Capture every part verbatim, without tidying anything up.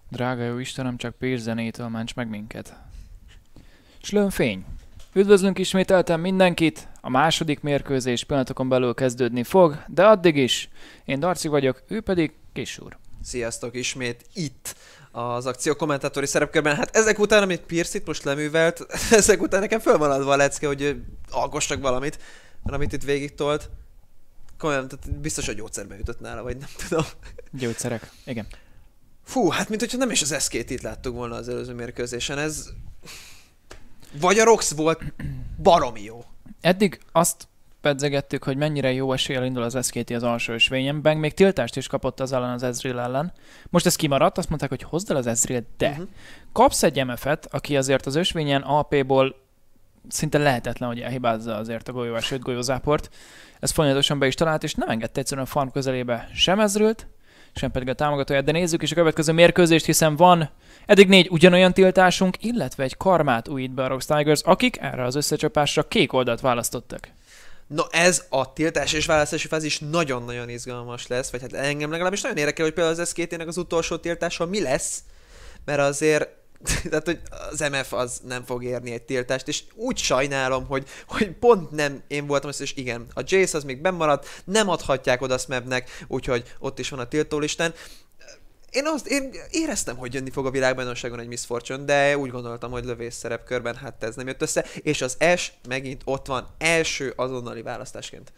Drága jó Istenem, csak Pécs zenétől ments meg minket. Slőnfény. Üdvözlünk ismételten mindenkit, a második mérkőzés pillanatokon belül kezdődni fog, de addig is. Én Darci vagyok, ő pedig Kis úr. Sziasztok, ismét itt az akció kommentátori szerepkörben. Hát ezek után, amit Pierce itt most leművelt, ezek után nekem föl van adva a lecke, hogy alkossak valamit, mert amit itt végig tolt. Komolyan, tehát biztos, hogy gyógyszerbe ütött nála, vagy nem tudom. Gyógyszerek, igen. Fú, hát mint hogyha nem is az es ká té-t láttuk volna az előző mérkőzésen, ez... Vagy a Rox volt baromi jó. Eddig azt pedzegettük, hogy mennyire jó eséllyel indul az es ká té az alsó ösvényen. Bang még tiltást is kapott az ellen az Ezreal ellen. Most ez kimaradt, azt mondták, hogy hozd el az Ezreal, de uh-huh. kapsz egy em ef-et, aki azért az ösvényen á pé-ból szinte lehetetlen, hogy elhibázza azért a golyóvás, sőt golyózáport. Ez folyamatosan be is talált, és nem engedte egyszerűen a farm közelébe sem Ezrealt, sem pedig a támogatóját, de nézzük is a következő mérkőzést, hiszen van eddig négy ugyanolyan tiltásunk, illetve egy karmát újít be a Rox Tigers, akik erre az összecsapásra kék oldalt választottak. No, ez a tiltás és választási fázis nagyon-nagyon izgalmas lesz, vagy hát engem legalábbis nagyon érdekel, hogy például az es ká té-nek az utolsó tiltása mi lesz, mert azért tehát, hogy az em ef az nem fog érni egy tiltást, és úgy sajnálom, hogy, hogy pont nem én voltam az, és igen, a Jace az még bennmaradt, nem adhatják oda Smebnek, úgyhogy ott is van a tiltólistán. Én, azt, én éreztem, hogy jönni fog a világbajnokságon egy Miss Fortune, de úgy gondoltam, hogy lövés szerepkörben, hát ez nem jött össze, és az Ashe megint ott van, első azonnali választásként.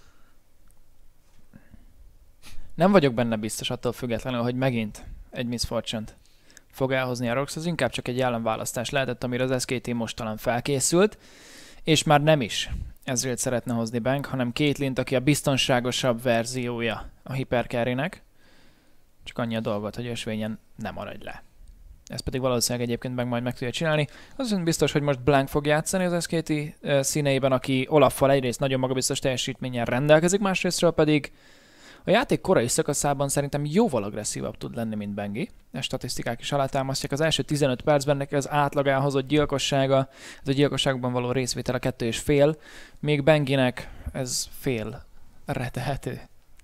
Nem vagyok benne biztos attól függetlenül, hogy megint egy Miss Fortune-t fog elhozni a Rox, az inkább csak egy ellenválasztás lehetett, amire az es ká té most talán felkészült, és már nem is Ezrealt szeretne hozni Bang, hanem Caitlyn-t, aki a biztonságosabb verziója a Hypercarry-nek, csak annyi a dolgot, hogy ösvényen nem maradj le. Ezt pedig valószínűleg egyébként meg majd meg tudja csinálni. Az viszont biztos, hogy most Blank fog játszani az es ká té színeiben, aki Olaffal egyrészt nagyon magabiztos teljesítménnyel rendelkezik, másrésztről pedig a játék korai szakaszában szerintem jóval agresszívabb tud lenni, mint Bengi. A statisztikák is alátámasztják. Az első tizenöt percben neki az átlag elhozott gyilkossága, ez a gyilkosságban való részvétel a kettő és fél, még Benginek ez fél retehető.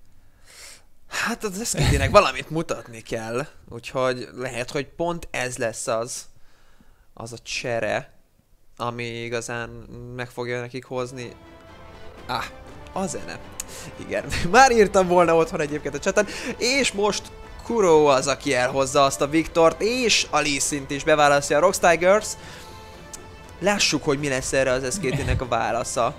Hát az es ká té-nek valamit mutatni kell, úgyhogy lehet, hogy pont ez lesz az, az a csere, ami igazán meg fogja nekik hozni. Ah, a zene. Igen, már írtam volna otthon egyébként a chaten, és most Kuro az, aki elhozza azt a Viktort, és a Lee Sin-t is beválasztja a Rox Tigers. Lássuk, hogy mi lesz erre az es ká té-nek a válasza.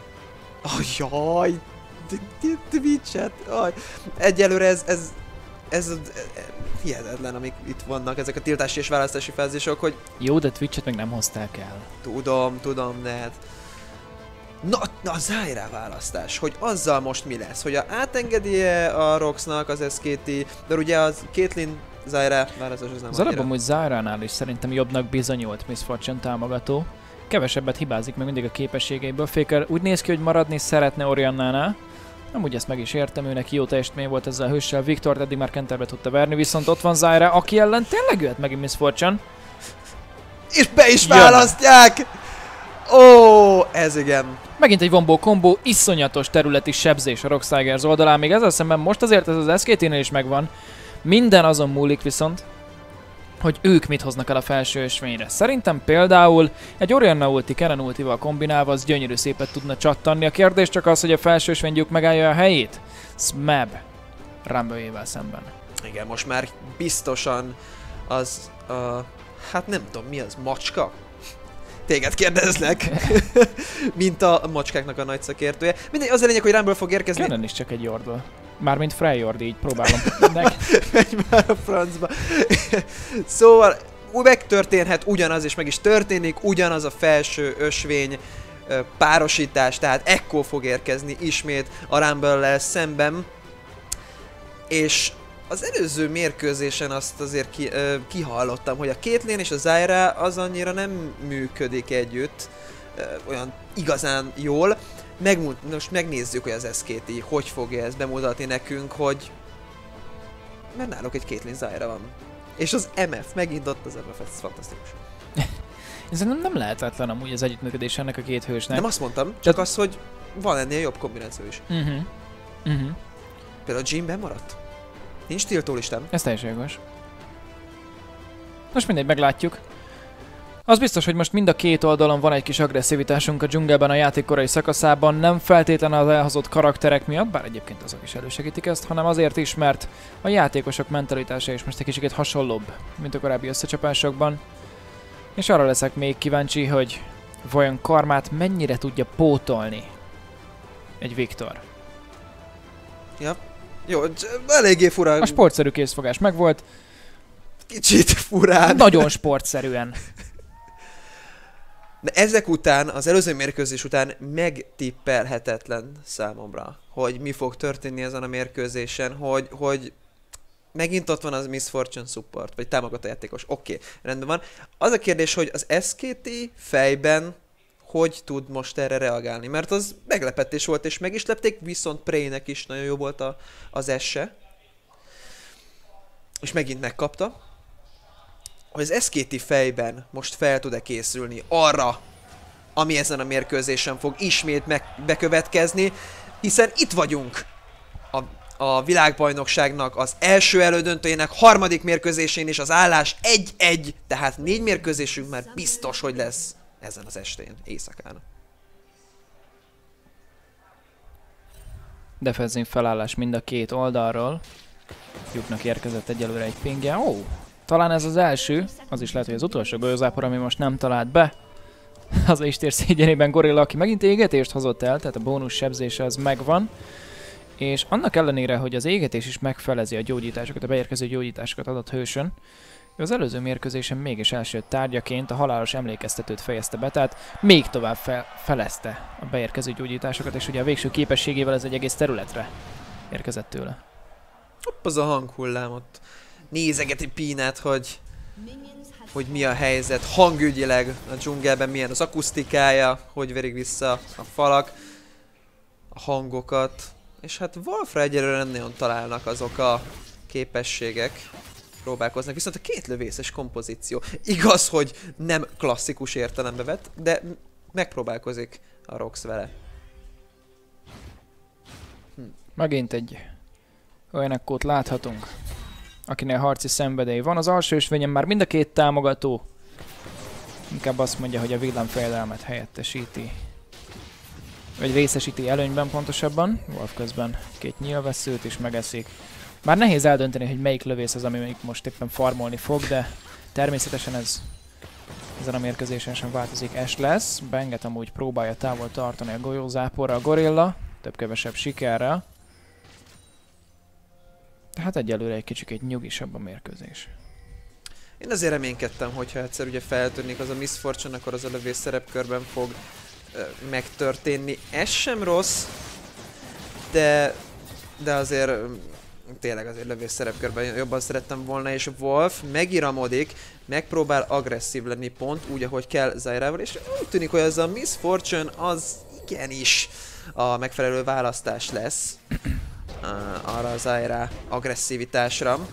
Ajjaj, Twitch-et, egyelőre ez, ez, ez, ez hihetetlen, amik itt vannak, ezek a tiltási és választási fázisok, hogy... Jó, de Twitch-et meg nem hozták el. Tudom, tudom, Ned. Na, na a Zyra választás, hogy azzal most mi lesz, hogy a átengedi-e a Roxnak az es ká té, de ugye az Caitlyn Zyra választás az nem az alapban, hogy Zyránál is szerintem jobbnak bizonyult Miss Fortune támogató. Kevesebbet hibázik meg mindig a képességeiből. Faker úgy néz ki, hogy maradni szeretne Oriannánál. Nem úgy ezt meg is értem, őnek jó teljesítmény volt ezzel a hőssel. Viktort eddig már kenterbe tudta verni, viszont ott van Zyra, aki ellen tényleg jöhet megint Miss Fortune. És be is választják! Ó, ez igen. Megint egy vombó kombó, iszonyatos területi sebzés a Rox Tigers oldalán, még ezzel szemben most azért ez az es ká té-nél is megvan. Minden azon múlik viszont, hogy ők mit hoznak el a felső ösvényre. Szerintem például egy Orianna ulti, Kennen ultival kombinálva az gyönyörű szépet tudna csattanni. A kérdés csak az, hogy a felső ösvényük megállja a helyét. Smeb Rumble-jével szemben. Igen, most már biztosan az, uh, hát nem tudom mi az, macska? Téged kérdezlek, mint a macskáknak a nagy szakértője. Mindegy, az a lényeg, hogy Rumble fog érkezni. Kennen is csak egy Yordle. Mármint Freljord, így próbálom. Menj már a francba. Szóval úgy megtörténhet ugyanaz, és meg is történik, ugyanaz a felső ösvény párosítás, tehát ekkor fog érkezni ismét a Rumble-lel szemben. És az előző mérkőzésen azt azért ki, uh, kihallottam, hogy a Caitlyn és a Zyra az annyira nem működik együtt uh, olyan igazán jól. Megmut, most megnézzük, hogy az es ká té hogy fogja ezt bemutatni nekünk, hogy... Mert náluk egy Caitlyn Zyra van. És az em ef, megint ott az em ef, ez fantasztikus. Ez nem, nem lehetetlen amúgy az együttműködés ennek a két hősnek. Nem azt mondtam, csak Te... az, hogy van ennél jobb kombináció is. Uh-huh. Uh-huh. Például a Jhin bemaradt. Nincs tiltólistám. Ez teljesen jogos. Most mindegy, meglátjuk. Az biztos, hogy most mind a két oldalon van egy kis agresszivitásunk a dzsungelben a játék korai szakaszában, nem feltétlenül az elhozott karakterek miatt, bár egyébként azok is elősegítik ezt, hanem azért is, mert a játékosok mentalitása is most egy kicsit hasonlóbb, mint a korábbi összecsapásokban. És arra leszek még kíváncsi, hogy vajon karmát mennyire tudja pótolni egy Viktor. Ja, jó, eléggé furán. A sportszerű készfogás megvolt. Kicsit furán. Nagyon sportszerűen. De ezek után, az előző mérkőzés után megtippelhetetlen számomra, hogy mi fog történni ezen a mérkőzésen, hogy, hogy megint ott van az Miss Fortune support, vagy támogató játékos. Oké, okay, rendben van. Az a kérdés, hogy az es ká té fejben hogy tud most erre reagálni, mert az meglepetés volt, és meg is lepték, viszont Prey-nek is nagyon jó volt a, az esse. És megint megkapta. Hogy az es ká té fejben most fel tud-e készülni arra, ami ezen a mérkőzésen fog ismét meg bekövetkezni, hiszen itt vagyunk a, a világbajnokságnak az első elődöntőjének harmadik mérkőzésén, és az állás egy egy, tehát négy mérkőzésünk már biztos, hogy lesz ezen az estén, éjszakán. Defenzív felállás mind a két oldalról. Lyuknak érkezett egyelőre egy pingje. Ó, talán ez az első, az is lehet, hogy az utolsó golyózápor, ami most nem talált be. Az Istér szégyenében Gorilla, aki megint égetést hozott el, tehát a bónusz sebzése az megvan. És annak ellenére, hogy az égetés is megfelezi a gyógyításokat, a beérkező gyógyításokat adott hősön, ő az előző mérkőzésen mégis első tárgyaként a halálos emlékeztetőt fejezte be, tehát még tovább fe felezte a beérkező gyógyításokat, és ugye a végső képességével ez egy egész területre érkezett tőle. Hopp, az a hanghullám ott nézegeti Pínát, hogy, hogy mi a helyzet hangügyileg a dzsungelben, milyen az akusztikája, hogy verik vissza a falak, a hangokat, és hát Wolfra egyelőre nem nagyon találnak azok a képességek, próbálkoznak, viszont a két lövészes kompozíció. Igaz, hogy nem klasszikus értelembe vett, de megpróbálkozik a Rox vele. Hm. Megint egy olyan ekkót láthatunk, akinél harci szenvedély van. Az alsó ösvényen már mind a két támogató inkább azt mondja, hogy a villámfejedelmet helyettesíti. Vagy részesíti előnyben pontosabban. Wolf közben két nyilvesszőt is megeszik. Már nehéz eldönteni, hogy melyik lövész az, ami most éppen farmolni fog, de természetesen ez ezen a mérkőzésen sem változik. Es lesz. Benget amúgy próbálja távol tartani a golyózáporra a Gorilla, több-kevesebb sikerrel. Tehát egyelőre egy kicsikét nyugisabb a mérkőzés. Én azért reménykedtem, hogyha egyszer ugye feltűnik az a Miss Fortune, akkor az a lövés szerepkörben fog ö, megtörténni. Ez sem rossz, de, de azért tényleg azért lövés szerepkörben jobban szerettem volna, és Wolf megiramodik, megpróbál agresszív lenni pont úgy, ahogy kell Zairával, és úgy tűnik, hogy ez a Miss Fortune az igenis a megfelelő választás lesz uh, arra a Zaira agresszivitásra.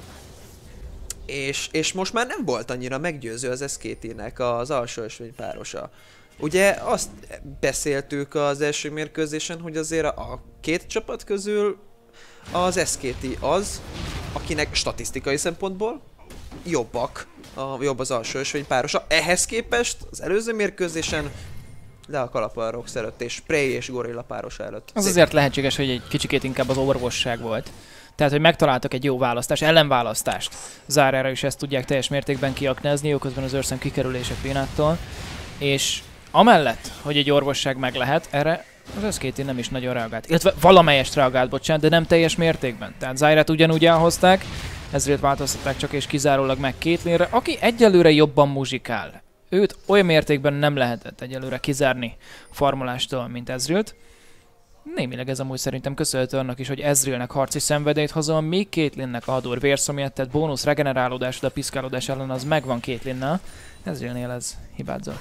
És, és most már nem volt annyira meggyőző az es ká té-nek az alsó ösvény párosa. Ugye azt beszéltük az első mérkőzésen, hogy azért a két csapat közül az es ká té az, akinek statisztikai szempontból jobbak, a, jobb az alsó ösvény párosa. Ehhez képest az előző mérkőzésen le a kalapa a Rox előtt, és Prey és Gorilla párosa előtt. Az azért lehetséges, hogy egy kicsikét inkább az orvosság volt. Tehát, hogy megtaláltak egy jó választást, ellenválasztást. Zárára is ezt tudják teljes mértékben kiaknázni, jó közben az őrszem kikerülése Pínáttól. És amellett, hogy egy orvosság meg lehet, erre az es ká té nem is nagyon reagált. Illetve valamelyest reagált, bocsánat, de nem teljes mértékben. Tehát Zairát ugyanúgy elhozták, ezért változtatták csak és kizárólag meg Caitlynre, aki egyelőre jobban muzsikál. Őt olyan mértékben nem lehetett egyelőre kizárni farmolástól, mint Ezrealt. Némileg ez amúgy szerintem köszönhető annak is, hogy Ezrealnek harci szenvedélyt hozom, még Caitlynnek a Hador vérszomját, tehát bónusz regenerálódás, de a piszkálódás ellen az megvan Caitlynnel. Ezrealnél ez hibázott.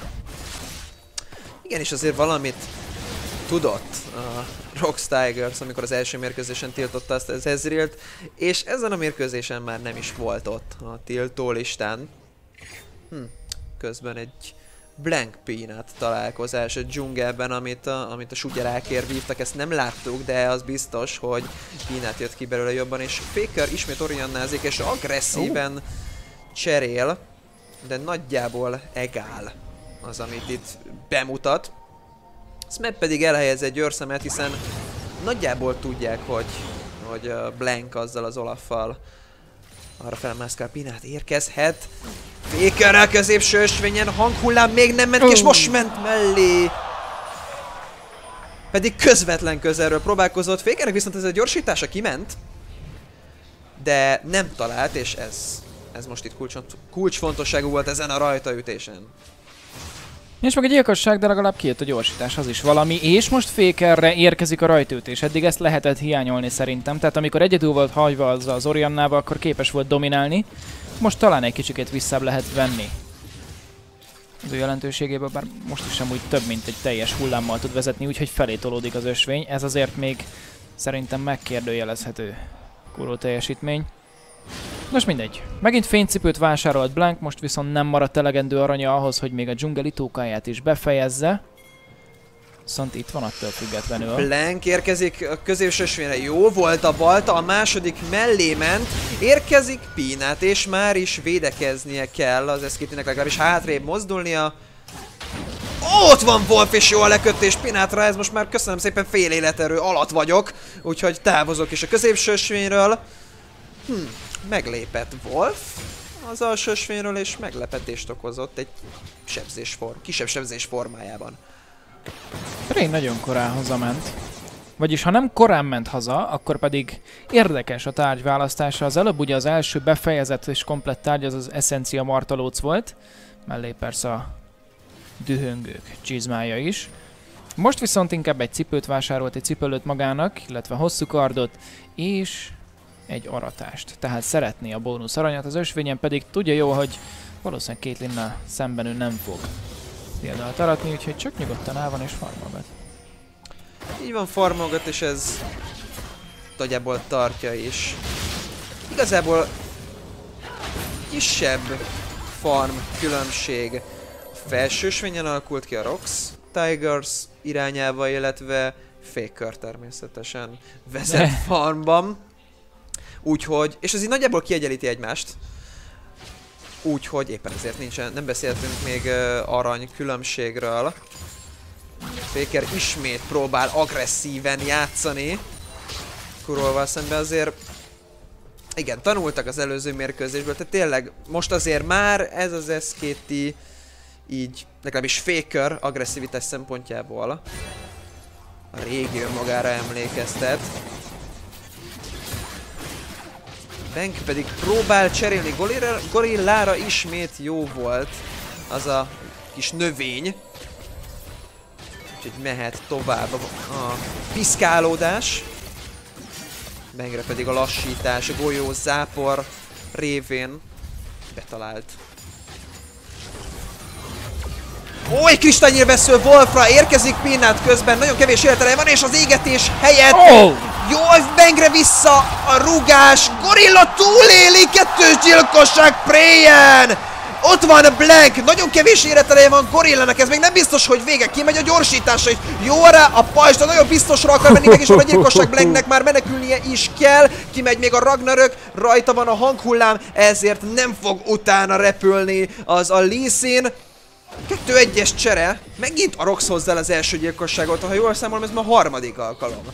Igen, és azért valamit tudott a Rox Tigers, amikor az első mérkőzésen tiltotta azt az Ezrealt, és ezen a mérkőzésen már nem is volt ott a tiltó listán. Hm. Közben egy Blank Peanut találkozás a dzsungelben, amit a, amit a sugyerákért vívtak, ezt nem láttuk, de az biztos, hogy Peanut jött ki belőle jobban, és Faker ismét oriannázik, és agresszíven uh. cserél. de nagyjából egál az, amit itt bemutat. Smep pedig elhelyez egy őrszemet, hiszen nagyjából tudják, hogy, hogy Blank azzal az Olaffal arra felmászkál. Pinát érkezhet. Fakerrel középső ösvényen, hanghullám még nem ment ki, és most ment mellé. Pedig közvetlen közelről próbálkozott. Fakernek viszont ez a gyorsítása kiment. De nem talált, és ez, ez most itt kulcs, kulcsfontosságú volt ezen a rajtaütésen. És meg egy gyilkosság, de legalább kijött a gyorsítás, az is valami. És most Fakerre érkezik a rajtaütés. Eddig ezt lehetett hiányolni szerintem. Tehát amikor egyedül volt hagyva az az Oriannával, akkor képes volt dominálni. Most talán egy kicsikét visszább lehet venni. Az ő jelentőségéből, bár most is amúgy több mint egy teljes hullámmal tud vezetni, úgyhogy felé tolódik az ösvény. Ez azért még szerintem megkérdőjelezhető kuró teljesítmény. Most mindegy. Megint fénycipőt vásárolt Blank, most viszont nem maradt elegendő aranya ahhoz, hogy még a dzsungel itókáját is befejezze. Viszont itt van attól függetlenül. Blank érkezik a középső ösvényre. Jó volt a balta, a második mellé ment. Érkezik Pinát, és már is védekeznie kell az es ká té-nek, legalábbis hátrébb mozdulnia. Ó, ott van Wolf, és jó a lekötés Pinátra, ez most már köszönöm szépen fél életerő alatt vagyok. Úgyhogy távozok is a középső ösvényről. Hm, meglépett Wolf az alsó ösvényről, és meglepetést okozott egy sebzésform, kisebb sebzés formájában. Ray nagyon korán hazament. Vagyis ha nem korán ment haza, akkor pedig érdekes a tárgyválasztása. Az előbb ugye az első befejezett és komplett tárgy az az Essencia martalóc volt. Mellé persze a dühöngők csizmája is. Most viszont inkább egy cipőt vásárolt, egy cipőlőt magának, illetve hosszú kardot, és egy aratást. Tehát szeretné a bónusz aranyat, az ösvényen pedig tudja jó, hogy valószínűleg Caitlyn-nel szemben ő nem fog diadalt aratni, úgyhogy csak nyugodtan áll van és farmolgat. Így van, farmolgat, és ez nagyjából tartja is. Igazából kisebb farm különbség a felső ösvényen alakult ki a Rox Tigers irányába, illetve Faker természetesen vezet farmban. Úgyhogy, és ez így nagyjából kiegyenlíti egymást. Úgyhogy éppen ezért nincsen, nem beszéltünk még uh, arany különbségről. Faker ismét próbál agresszíven játszani. Kurolval szemben azért... Igen, tanultak az előző mérkőzésből, tehát tényleg most azért már ez az es ká té így, legalábbis Faker agresszivitás szempontjából a régi önmagára emlékeztet. Bank pedig próbál cserélni Gorillára, ismét jó volt az a kis növény. Úgyhogy mehet tovább a piszkálódás. Bankre pedig a lassítás, a golyó zápor révén betalált. Ó, egy kristálynyirbesző Wolfra, érkezik Pinát közben, nagyon kevés életere van, és az égetés helyett oh! Jó, Bankre vissza a rugás, Gorilla túléli, kettős gyilkosság Prayen! Ott van a Blank, nagyon kevés életereje van Gorillának, ez még nem biztos, hogy vége, kimegy a gyorsítása is. Jó rá a pajzs, de nagyon biztosra akar menni, meg is van a gyilkosság, Blanknek már menekülnie is kell. Kimegy még a Ragnarök, rajta van a hanghullám, ezért nem fog utána repülni az a Lee Sin. kettő egyes csere, megint a Rox hozzá az első gyilkosságot, ha jól számolom, ez már a harmadik alkalom.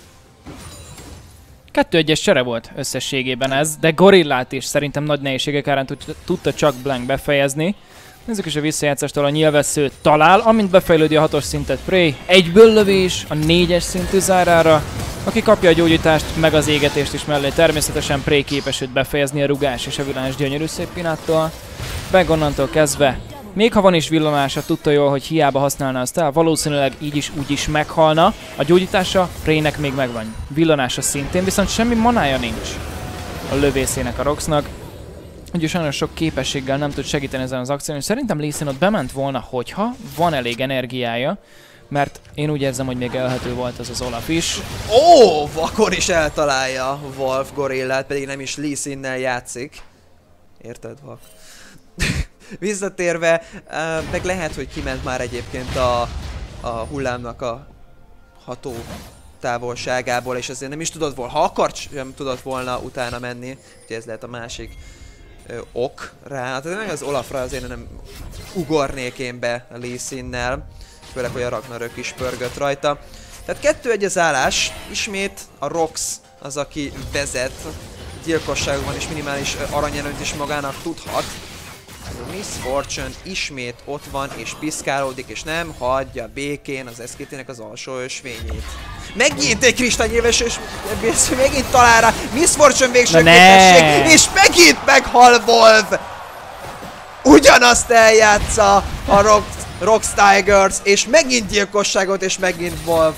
kettő egyes csere volt összességében ez, de Gorillát is szerintem nagy nehézségek árán tudta csak Blank befejezni. Nézzük is a visszajátszástól, a nyilvessző talál, amint befejlődi a hatos szintet Prey, egyből lövés a négyes szintű zárára, aki kapja a gyógyítást, meg az égetést is mellé. Természetesen Prey képes őt befejezni a rugás és a villanás gyönyörű szép Pináttól. Bang onnantól kezdve, még ha van is villanása, tudta jól, hogy hiába használná azt el, valószínűleg így is úgy is meghalna. A gyógyítása Preynek még megvan. Villanása szintén, viszont semmi manája nincs a lövészének, a Roxnak. Úgyhogy sajnos sok képességgel nem tud segíteni ezen az akción, és szerintem Lee Sin ott bement volna, hogyha van elég energiája, mert én úgy érzem, hogy még elhető volt az az Olaf is. Ó, akkor is eltalálja Wolf Gorillát, pedig nem is Lee Sinnel játszik. Érted, Vak? Visszatérve, uh, meg lehet, hogy kiment már egyébként a, a hullámnak a ható távolságából, és ezért nem is tudott volna, ha akart, sem tudott volna utána menni, úgyhogy ez lehet a másik ö, ok rá. Hát meg az Olafra azért nem ugornék én be a Lee Sin-nel, főleg, hogy a Ragnarök is pörgött rajta. Tehát kettő egy az állás, ismét a Rox az, aki vezet, gyilkosságban is minimális aranyelőnyt is magának tudhat. Miss Fortune ismét ott van és piszkálódik, és nem hagyja békén az es ká té-nek az alsó ösvényét. Megint egy kristálynyilves, és megint talál rá Miss Fortune végső képesség, és megint meghal Wolf! Ugyanazt eljátsza a Rox, Rox Tigers, és megint gyilkosságot, és megint Wolf.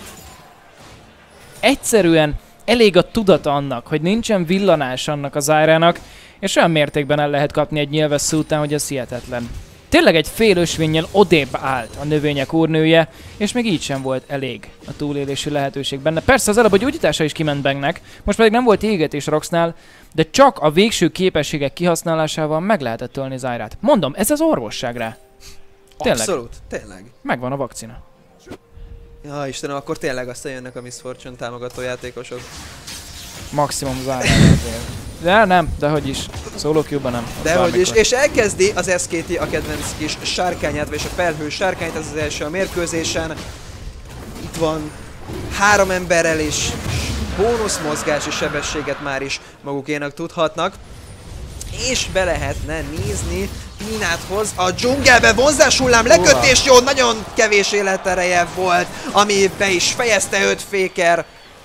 Egyszerűen elég a tudata annak, hogy nincsen villanás annak az árának, és olyan mértékben el lehet kapni egy nyilvessző után, hogy ez hihetetlen. Tényleg egy fél ösvénnyel odébb állt a növények úrnője, és még így sem volt elég a túlélési lehetőség benne. Persze az előbb a gyógyítása is kiment Bangnek, most pedig nem volt égetés Roxnál, de csak a végső képességek kihasználásával meg lehetett ölni Zyrát. Mondom, ez az orvosság rá. Tényleg. Abszolút, tényleg. Megvan a vakcina. Ja, Istenem, akkor tényleg aztán jönnek a Miss Fortune támogató játékosok. Maximum Zyra azért. De nem, dehogy is. Solo Q-ban nem. Dehogy is, és elkezdi az es ká té a kedvenc kis sárkányát, és a felhő sárkányt, ez az első a mérkőzésen. Itt van három emberrel és bónusz mozgási sebességet már is magukénak tudhatnak. És be lehetne nézni Pináthoz a dzsungelbe, vonzáshullám, lekötés, jó, nagyon kevés életereje volt, ami be is fejezte őt Faker.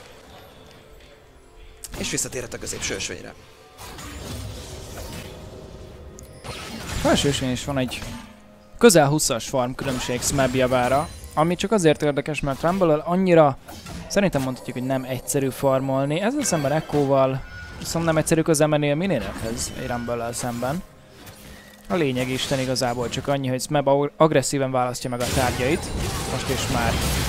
És visszatérhet a középső ösvényre. A felső ösvény is van egy közel húszas farm különbség Smeb javára, ami csak azért érdekes, mert Rumble-el annyira szerintem mondhatjuk, hogy nem egyszerű farmolni. Ezzel szemben Echo-val viszont nem egyszerű közel menni a Minénekhez egy Rumble-el szemben. A lényeg Isten igazából csak annyi, hogy Smeb agresszíven választja meg a tárgyait. Most is már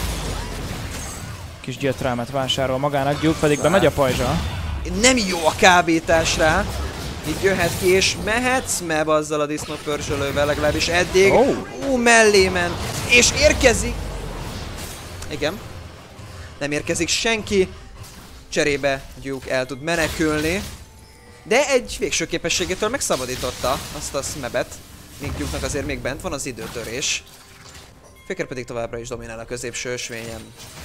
kis gyötrelmet vásárol magának, Duke pedig bemegy a pajzsa. Nem jó a kábítás rá. Itt jöhet ki és mehet Smeb azzal a disznópörzsölővel, legalábbis eddig. Oh. Ú, mellé ment. És érkezik. Igen. Nem érkezik senki. Cserébe Duke el tud menekülni. De egy végső képességétől megszabadította azt a Smebet. Míg Duke-nak azért még bent van az időtörés. Faker pedig továbbra is dominál a középső ösvényen.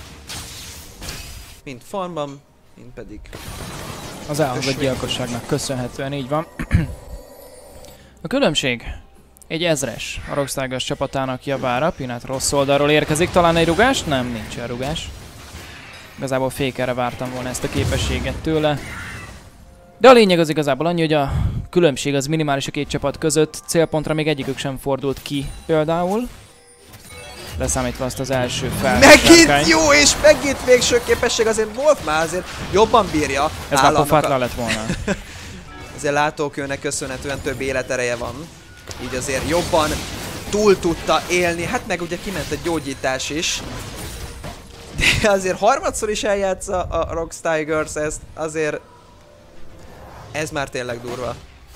Mind farmban, mind pedig az elhozott gyilkosságnak köszönhetően, így van. A különbség egy ezres a Rox Tigers csapatának javára. Pinát rossz oldalról érkezik, talán egy rugás? Nem, nincsen rugás. Igazából Fakerre vártam volna ezt a képességet tőle. De a lényeg az igazából annyi, hogy a különbség az minimális a két csapat között. Célpontra még egyikük sem fordult ki például. Leszámítva azt az első fel. Megint jó, és megint végső képesség, azért Wolf már azért jobban bírja. Ez már pofátlan lett volna. Azért látókőnek köszönhetően több életereje van. Így azért jobban túl tudta élni. Hát meg ugye kiment a gyógyítás is. De azért harmadszor is eljátsza a Rox Tigers ezt. Azért ez már tényleg durva.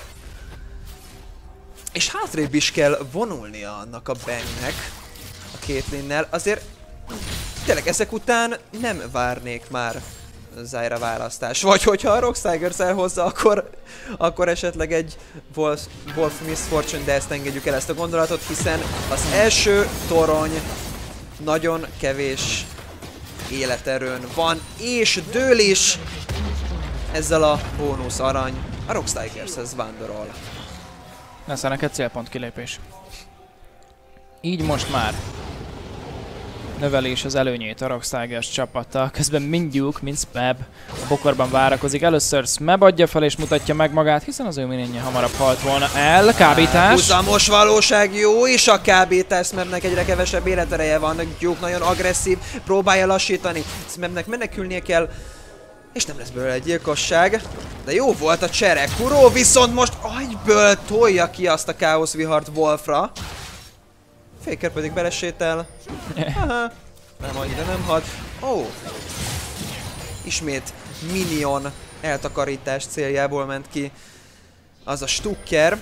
És hátrébb is kell vonulnia annak a Bangnek. Caitlyn-nel. Azért tényleg ezek után nem várnék már Zyra választás. Vagy hogyha a Rox Tigers elhozza, akkor, akkor esetleg egy Wolf, Wolf Miss Fortune, de ezt engedjük el ezt a gondolatot, hiszen az első torony nagyon kevés életerőn van, és dől is ezzel a bónusz arany a Rox Tigershez vándorol. Lesz neked célpont kilépés. Így most már növelés az előnyét a Rox Tigers csapata. Közben mind Duke, mind Smeb a bokorban várakozik. Először Smeb adja fel és mutatja meg magát, hiszen az ő minénje hamarabb halt volna el. Kábítás. Húzamos valóság, jó, és a kábítás. Smebnek egyre kevesebb életereje van. Duke nagyon agresszív, próbálja lassítani. Smebnek menekülnie kell, és nem lesz belőle egy gyilkosság. De jó volt a csere. Kuro viszont most agyből tolja ki azt a káoszvihart Wolfra. Faker pedig belesétel. Aha. Nem hagy, de nem hagy. Ó. Oh. Ismét minion eltakarítás céljából ment ki az a Stukker.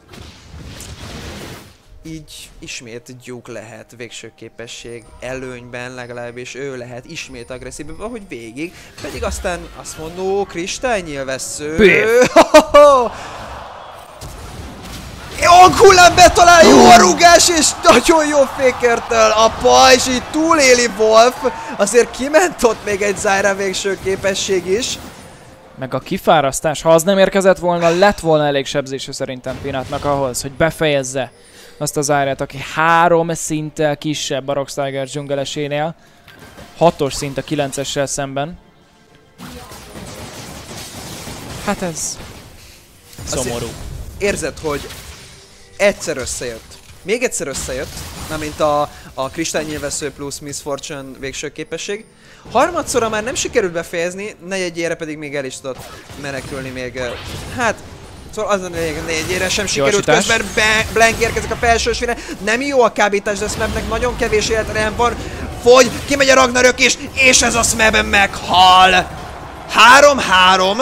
Így ismét Duke lehet végső képesség előnyben, legalábbis ő lehet ismét agresszív, ahogy végig. Pedig aztán azt mondó, kristálynyilvessző. hanghullám betalál, jó a rugás, és nagyon jó Fakertől a pajzs, így túléli Wolf. Azért kiment ott még egy Zyra végső képesség is. Meg a kifárasztás, ha az nem érkezett volna, lett volna elég sebzése szerintem Peanutnak ahhoz, hogy befejezze azt az Zyrát, aki három szinttel kisebb a Rockstiger dzsungelesénél. Hatos szint a kilencessel szemben. Hát ez szomorú. Azért érzed, hogy egyszer összejött. Még egyszer összejött, mármint a, a Kristálynyilvesző plusz Miss Fortune végső képesség. Harmadszorra már nem sikerült befejezni, negyedjére pedig még el is tudott menekülni még. Hát, szóval az a negyedjére sem sikerült, közben Blank érkezik a felső ösvényre. Nem jó a kábítás, de Smebnek nagyon kevés életre van. Fogy, kimegy a Ragnarök is, és ez a Smeb meghal. három-három.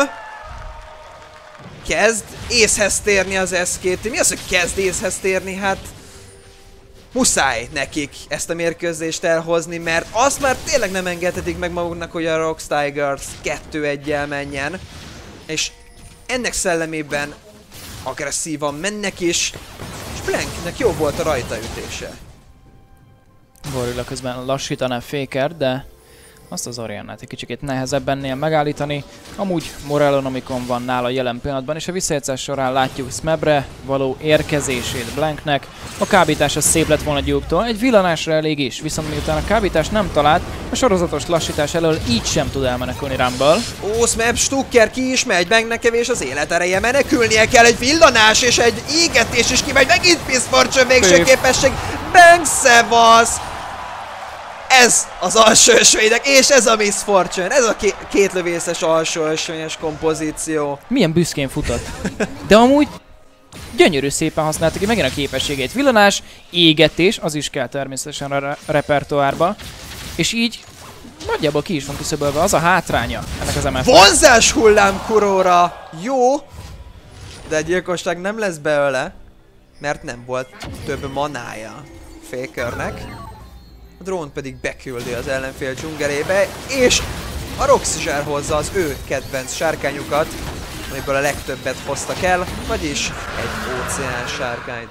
Kezd észhez térni az es ká té. Mi az, hogy kezd észhez térni? Hát muszáj nekik ezt a mérkőzést elhozni, mert azt már tényleg nem engedhetik meg maguknak, hogy a Rocktigers kettő egyel menjen. És ennek szellemében agresszívan mennek is, és Blanknek jó volt a rajtaütése. Gorilla közben lassítaná Faker, de azt az Oriannát egy kicsit nehezebb ennél megállítani. Amúgy Morellonomicon van nála jelen pillanatban, és a visszajátszás során látjuk Smebre való érkezését Blanknek. A kábítás az szép lett volna Duke-tól, egy villanásra elég is, viszont miután a kábítás nem talált, a sorozatos lassítás elől így sem tud elmenekülni Rumble. Ó, Smeb Stucker ki is megy, Blanknek kevés az életereje, menekülnie kell, egy villanás és egy égetés is kimegy, megint Miss Fortune végső képesség, Bang Szevasz! Ez az alsó ösvénynek, és ez a Miss Fortune, ez a ké két lövészes alsó ösvényes kompozíció. Milyen büszkén futott. De amúgy gyönyörű szépen használta ki megint a képességét. Villanás, égetés, az is kell természetesen a re repertoárba. És így nagyjából ki is van küszöbölve az a hátránya ennek az em ef-nek. Vonzás hullám Kuróra! Jó, de a gyilkosság nem lesz belőle, mert nem volt több manája Fakernek. A drón pedig beküldi az ellenfél dzsungelébe, és a Roxy hozza az ő kedvenc sárkányukat, amiből a legtöbbet hoztak el, vagyis egy óceán sárkányt.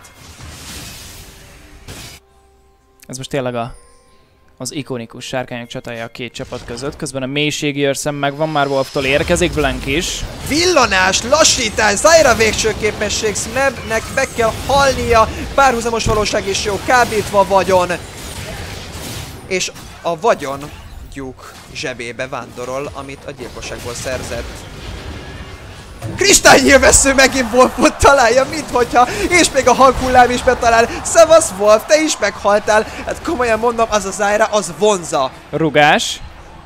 Ez most tényleg a, az ikonikus sárkányok csatája a két csapat között. Közben a mélységi őrszem megvan, már Wolftól érkezik Blank is. Villanás, lassítás, Zyra végső képesség, Smebnek be kell halnia, párhuzamos valóság is jó, kábítva vagyon. És a vagyon Duke zsebébe vándorol, amit a gyilkosságból szerzett. Kristálynyilvesző megint Wolfot találja, minthogyha, és még a hanghullám is betalál. Szevasz Wolf, te is meghaltál. Hát komolyan mondom, az a Zyra, az vonza. Rugás.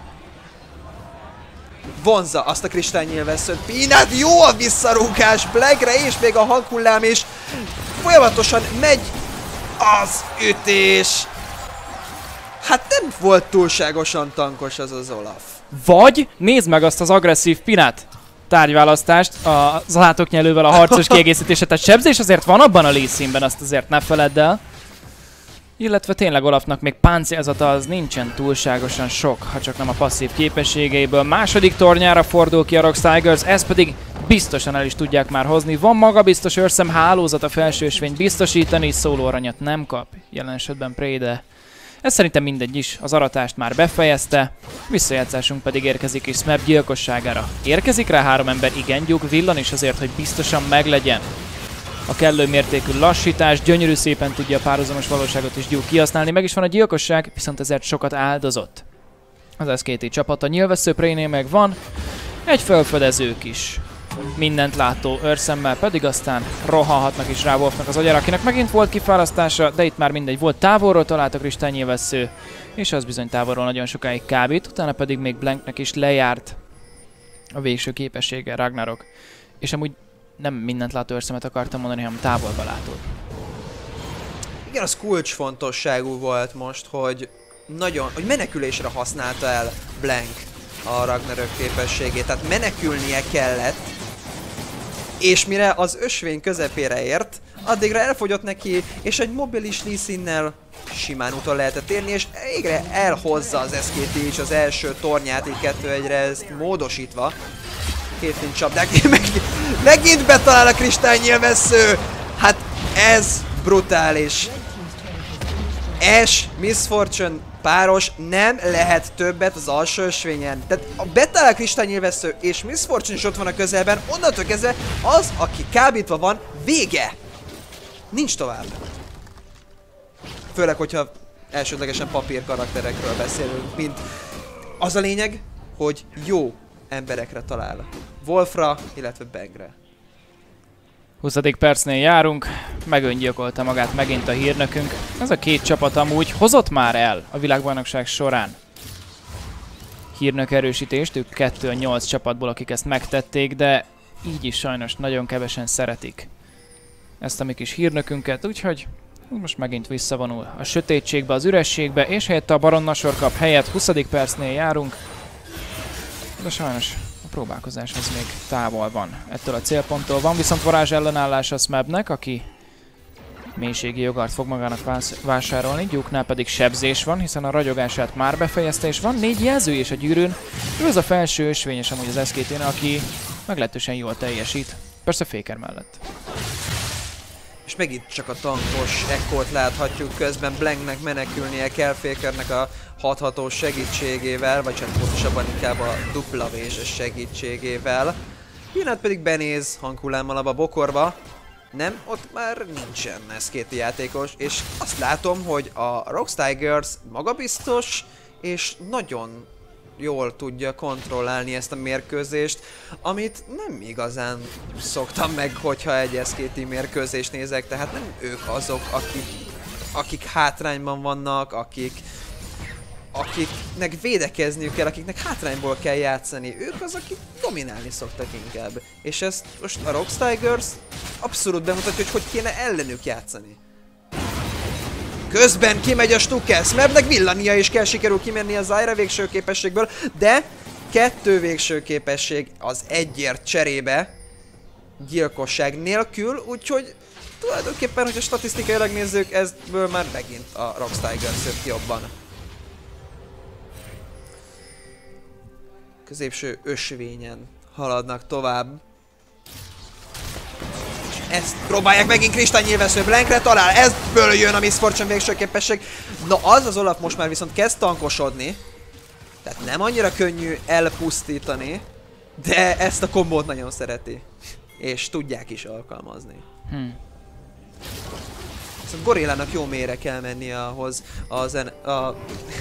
Vonza azt a kristálynyilveszőt. Peanut, jó a visszarúgás Blankre, és még a hanghullám is. Folyamatosan megy az ütés. Hát nem volt túlságosan tankos az az Olaf. Vagy nézd meg azt az agresszív Peanut tárgyválasztást az látóknyelővel a harcos kiegészítése. Tehát sebzés azért van abban a Lee Sin-ben, azt azért ne feledd el. Illetve tényleg Olafnak még páncélzata az nincsen túlságosan sok, ha csak nem a passzív képességeiből. Második tornyára fordul ki a Rocktigers, ezt pedig biztosan el is tudják már hozni. Van magabiztos őrszem, hálózat a felső ösvényt biztosítani, szóló aranyat nem kap, jelen esetben Prey, de ez szerintem mindegy is, az aratást már befejezte, visszajátszásunk pedig érkezik is Smeb gyilkosságára. Érkezik rá három ember, igen, Duke villan is azért, hogy biztosan meglegyen a kellő mértékű lassítás, gyönyörű szépen tudja a párhuzamos valóságot is Duke kihasználni, meg is van a gyilkosság, viszont ezért sokat áldozott. Az es ká té csapata nyilvessző Preynél meg van, egy felfedezők is. Mindent látó őrszemmel pedig aztán rohanhatnak is rá Wolfnak az agyára, akinek megint volt kifárasztása, de itt már mindegy volt, távolról talált a kristálynyilvessző, és az bizony távolról nagyon sokáig kábít, utána pedig még Blanknek is lejárt a végső képessége Ragnarok. És amúgy nem mindent látó őrszemet akartam mondani, hanem távolba látó. Igen, az kulcsfontosságú volt most, hogy nagyon, hogy menekülésre használta el Blank a Ragnarök képességét, tehát menekülnie kellett, és mire az ösvény közepére ért, addigra elfogyott neki, és egy mobilis Lee Sin-nel simán utol lehetett érni, és végre elhozza az es ká té is az első tornyát, így kettő egyre ezt módosítva. Két csapdák, megint, megint betalál a kristálynyilvessző! Hát Ez brutális. Ash, Miss Fortune páros nem lehet többet az alsó ösvényen. Tehát a Betál kristálynyilvessző és Miss Fortune is ott van a közelben, onnantól kezdve az, aki kábítva van, vége. Nincs tovább. Főleg, hogyha elsődlegesen papír karakterekről beszélünk, mint az a lényeg, hogy jó emberekre talál. Wolfra, illetve Bangre. huszadik percnél járunk, megöngyilkolta magát megint a hírnökünk. Ez a két csapat amúgy hozott már el a világbajnokság során hírnök erősítést, ők kettő a nyolc csapatból, akik ezt megtették, de így is sajnos nagyon kevesen szeretik ezt a mi kis hírnökünket, úgyhogy most megint visszavonul a sötétségbe, az ürességbe, és helyette a Baron Nashor kap helyet, huszadik percnél járunk, de sajnos a próbálkozás az még távol van ettől a célponttól. Van viszont varázs ellenállás a Smebnek, aki mélységi jogart fog magának vásárolni, Duke-nál pedig sebzés van, hiszen a ragyogását már befejezte, és van négy jelző is a gyűrűn. Ő az a felső ösvényes amúgy az es ká té-nél, aki meglehetősen jól teljesít, persze Faker mellett. És megint csak a tankos ekkort láthatjuk, közben Blanknek menekülnie kell Fakernek a hathatós segítségével, vagy hát pontosabban inkább a dupla véses segítségével. Pillanat pedig benéz hanghullámmal abba a bokorba. Nem, ott már nincsen es ká té játékos, és azt látom, hogy a Rox Tigers magabiztos, és nagyon jól tudja kontrollálni ezt a mérkőzést, amit nem igazán szoktam meg, hogyha egy es ká té mérkőzést nézek, tehát nem ők azok, akik, akik hátrányban vannak, akik, akiknek védekezniük kell, akiknek hátrányból kell játszani, ők az, akik dominálni szoktak inkább. És ezt most a Rox Tigers abszolút bemutatja, hogy hogy kéne ellenük játszani. Közben kimegy a Stucker, Smebnek villania is kell, sikerül kimenni a Zyra végső képességből, de kettő végső képesség az egyért cserébe, gyilkosság nélkül, úgyhogy tulajdonképpen, hogyha statisztikailag nézzük, ezből már megint a Rox Tigers jött jobban. Középső ösvényen haladnak tovább. Ezt próbálják megint kristálynyilvessző, Blankre talál, ezből jön a Miss Fortune végső képesség. Na az az Olaf most már viszont kezd tankosodni. Tehát nem annyira könnyű elpusztítani, de ezt a kombót nagyon szereti. És tudják is alkalmazni. Hmm. Szóval Gorillának jó mélyre kell menni ahhoz az en a,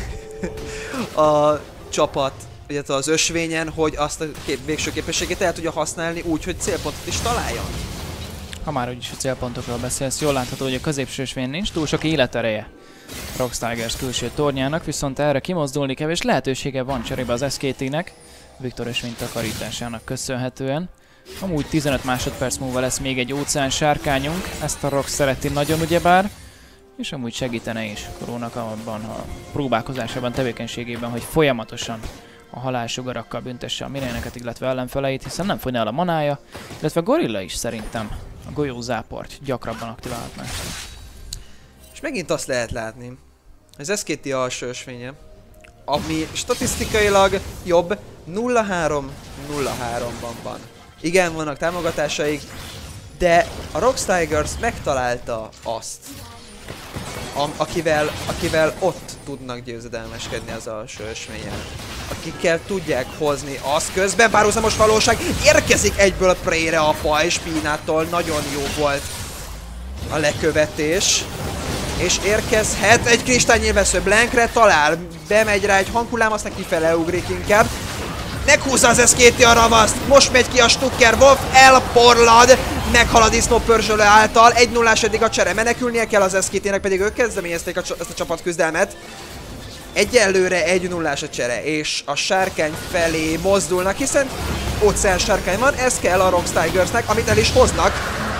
a csapat, illetve az ösvényen, hogy azt a kép végső képességét el tudja használni úgy, hogy célpontot is találjon. Ha már úgyis a célpontokról beszélsz, jól látható, hogy a középső ösvényen nincs túl sok életereje Rox Tigers külső tornyának, viszont erre kimozdulni kevés lehetősége van cserébe az es ká té-nek, Viktor ösvény takarításának köszönhetően. Amúgy tizenöt másodperc múlva lesz még egy óceán sárkányunk, ezt a Rox szereti nagyon ugyebár, és amúgy segítene is Korónak abban a próbálkozásában, tevékenységében, hogy folyamatosan a halálsugarakkal büntesse a minéneket, illetve ellenfeleit, hiszen nem fogyna el a manája, illetve Gorilla is szerintem a golyózáport gyakrabban aktiválhatná. És megint azt lehet látni, az es ká té alsó ösvénye, ami statisztikailag jobb, nulla három nulla háromban van. Igen, vannak támogatásaik, de a Rox Tigers megtalálta azt, a, akivel, akivel ott tudnak győzedelmeskedni az alsó ösvényen. Akikkel tudják hozni azt közben, párhuzamos valóság, érkezik egyből Prey-re a pajzs Peanuttól, nagyon jó volt a lekövetés. És érkezhet egy kristálynyilvessző, Blankre talál, bemegy rá egy hanghullám, aztán kifele ugrik inkább. Meghúzza az es ká té a ravaszt, most megy ki a Stucker, Wolf elporlad, meghal a disznópörzsölő által, egy nullás eddig a csere, menekülnie kell az es ká té-nek, pedig ők kezdeményezték a, ezt a csapatküzdelmet. Egyelőre egy nullás a csere, és a sárkány felé mozdulnak, hiszen óceán sárkány van, ez kell a Rox Tigersnek, amit el is hoznak.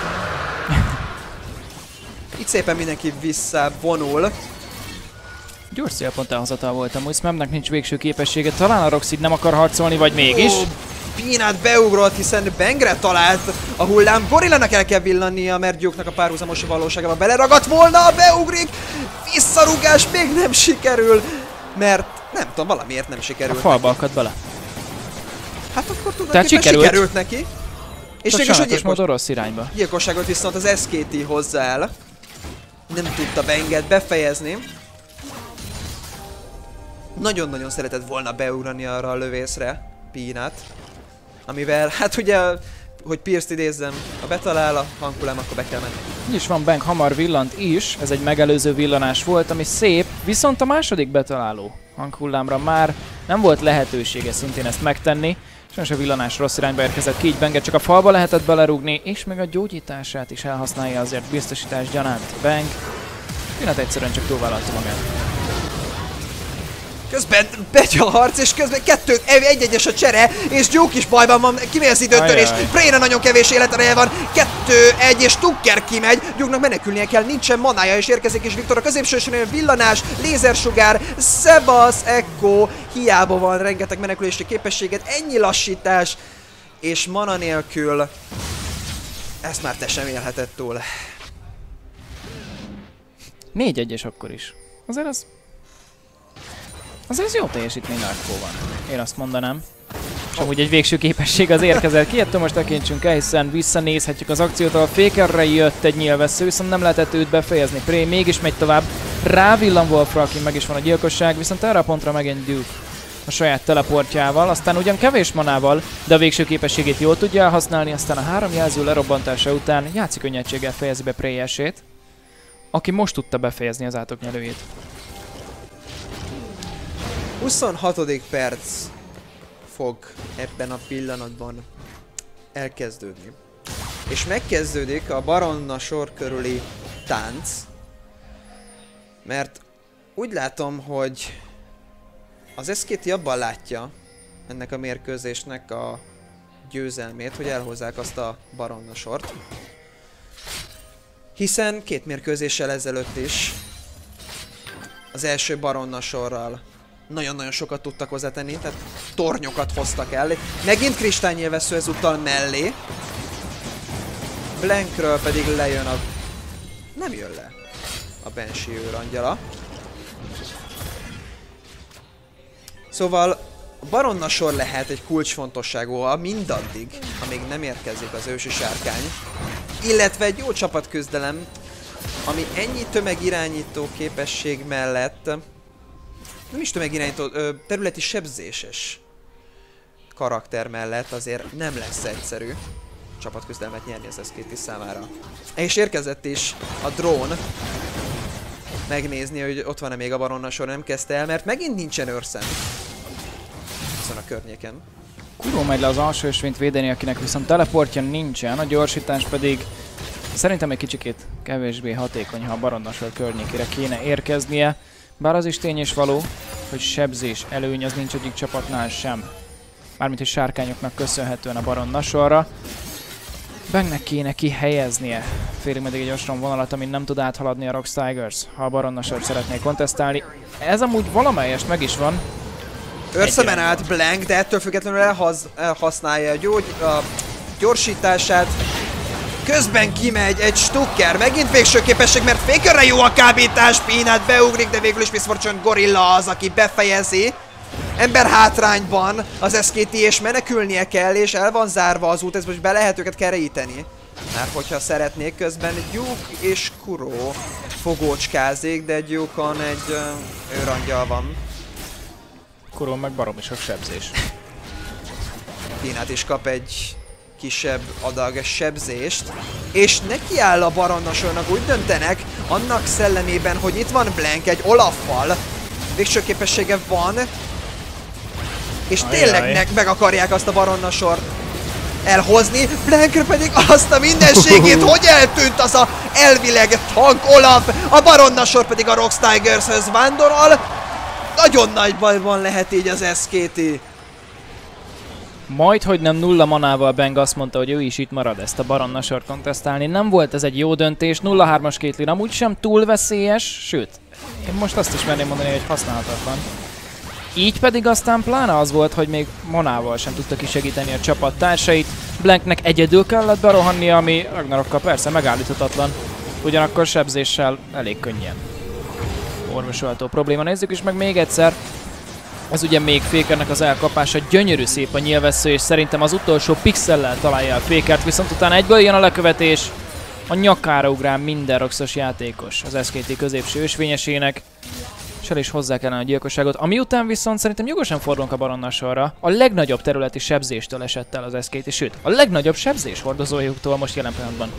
Itt szépen mindenki visszavonul. Gyors célpont elhozatal volt amúgy, Smebnek nincs végső képessége, talán a Rox így nem akar harcolni, vagy mégis? Oh, Peanut beugrott, hiszen Bangre talált a hullám. Gorillának el kell villannia, mert Duke-nak a párhuzamos valóságába beleragadt volna, beugrik! Visszarúgás még nem sikerül, mert nem tudom, valamiért nem sikerült. A falba akadt bele. Hát akkor tulajdonképpen sikerült. sikerült neki. És csak végül a gyilkos... módon rossz irányba. Gyilkosságot viszont az es ká té hozzá el. Nem tudta Benget befejezni. Nagyon-nagyon szeretett volna beugrani arra a lövészre, Peanut. Amivel, hát ugye, hogy Pierce-t idézzem, ha betalál a hanghullám, akkor be kell menni. Így is van, Bang hamar villant is, ez egy megelőző villanás volt, ami szép, viszont a második betaláló hanghullámra már nem volt lehetősége szintén ezt megtenni. Sajnos a villanás rossz irányba érkezett ki, így Banget csak a falba lehetett belerúgni, és még a gyógyítását is elhasználja azért biztosítás gyanánt Bang. Peanut egyszerűen csak túlvállalta magát. Közben megy a harc, és közben kettő, egy-egyes a csere, és Duke is bajban van, kimegy az időtörés, Preyre nagyon kevés életereje van, kettő egy, és Tucker kimegy, Duke-nak menekülnie kell, nincsen manája, és érkezik, és Viktor a középsősön villanás, lézersugár, Sebasz, Echo, hiába van rengeteg menekülési képességet, ennyi lassítás, és mana nélkül, ezt már te sem élheted túl. négy egyes akkor is. Azért az... Azért ez jó teljesítmény Narkóban. Én azt mondanám. És amúgy egy végső képesség az érkezett ki, ettől most tekintsünk el, hiszen visszanézhetjük az akciót, a Fakerre jött egy nyilvessző, viszont nem lehetett őt befejezni. Prey mégis megy tovább, rávillan Wolfra, aki meg is van a gyilkosság, viszont erre a pontra megint Duke a saját teleportjával, aztán ugyan kevés manával, de a végső képességét jól tudja elhasználni, aztán a három jelző lerobbantása után játszik könnyedséggel fejezi be Prey esét, aki most tudta befejezni az átoknyelőjét. huszonhatodik perc fog ebben a pillanatban elkezdődni. És megkezdődik a Baronna sor körüli tánc. Mert úgy látom, hogy az es ká té abban látja ennek a mérkőzésnek a győzelmét, hogy elhozzák azt a Baronna sort. Hiszen két mérkőzéssel ezelőtt is az első Baronna sorral nagyon-nagyon sokat tudtak hozzátenni, tehát tornyokat hoztak el. Megint kristálynyilvessző ezúttal mellé. Blankről pedig lejön a... Nem jön le a Banshee őrangyala. Szóval a Baronna sor lehet egy kulcsfontosságú, mindaddig, amíg nem érkezik az ősi sárkány. Illetve egy jó csapatküzdelem, ami ennyi tömegirányító képesség mellett nem is tömegirányító, ö, területi sebzéses karakter mellett azért nem lesz egyszerű csapatküzdelmet nyerni az es ká té számára. És érkezett is a drón megnézni, hogy ott van-e még a Baronna sor, nem kezdte el, mert megint nincsen őrszem azon a környéken. Kuro megy le az alsó ösvényt védeni, akinek viszont teleportja nincsen, a gyorsítás pedig szerintem egy kicsikét kevésbé hatékony, ha a Baronna sor környékére kéne érkeznie. Bár az is tény és való, hogy sebzés előny az nincs egyik csapatnál sem. Mármint, hogy sárkányoknak köszönhetően a Baronna sorra. Bangnek kéne kihelyeznie félig meddig egy ostrom vonalat, amin nem tud áthaladni a Rox Tigers, ha a Baronna sort szeretné kontesztálni. Ez amúgy valamelyest meg is van. Őrszemen állt Blank, de ettől függetlenül elhaz, elhasználja a, gyógy, a gyorsítását. Közben kimegy egy Stucker, megint végső képesség, mert Fakerre jó a kábítás, Peanut beugrik, de végül is Miss Fortune Gorilla az, aki befejezi. Ember hátrányban az es ká té, és menekülnie kell, és el van zárva az út, ez most be lehet őket keríteni. Mert hogyha szeretnék, közben Duke és Kuro fogócskázik, de Duke-on egy uh, őrangyal van. Kuro meg baromi sok sebzés. Peanut is kap egy kisebb adag sebzést, és nekiáll a Baronna sornak, úgy döntenek, annak szellemében, hogy itt van Blank egy Olaffal, végső képessége van, és ajaj, tényleg meg, meg akarják azt a Baronna sort elhozni, Blankre pedig azt a mindenségét, hogy eltűnt az a elvileg tank Olaf, a Baronna sor pedig a Rox Tigershöz vándorol, nagyon nagy bajban lehet így az es ká té. Majd, hogy nem nulla manával Bang azt mondta, hogy ő is itt marad ezt a Baronna sort kontesztálni. Nem volt ez egy jó döntés, nulla hármas Caitlyn amúgy sem túl veszélyes, sőt, én most azt is merném mondani, hogy használhatatlan. Így pedig aztán pláne az volt, hogy még manával sem tudta kisegíteni a csapattársait. Blanknek egyedül kellett berohannia, ami Ragnarokkal persze megállíthatatlan, ugyanakkor sebzéssel elég könnyen orvosolható probléma. Nézzük is meg még egyszer. Ez ugye még Fakernek az elkapása, gyönyörű szép a nyilvessző, és szerintem az utolsó pixellel találja a Fakert, viszont utána egyből jön a lekövetés. A nyakára ugrál minden roxos játékos az es ká té középső ösvényesének, és el is hozzá kellene a gyilkosságot, ami után viszont szerintem jogosan fordulunk a baronnal sorra. A legnagyobb területi sebzéstől esett el az es ká té, sőt, a legnagyobb sebzés hordozójuktól most jelen pillanatban.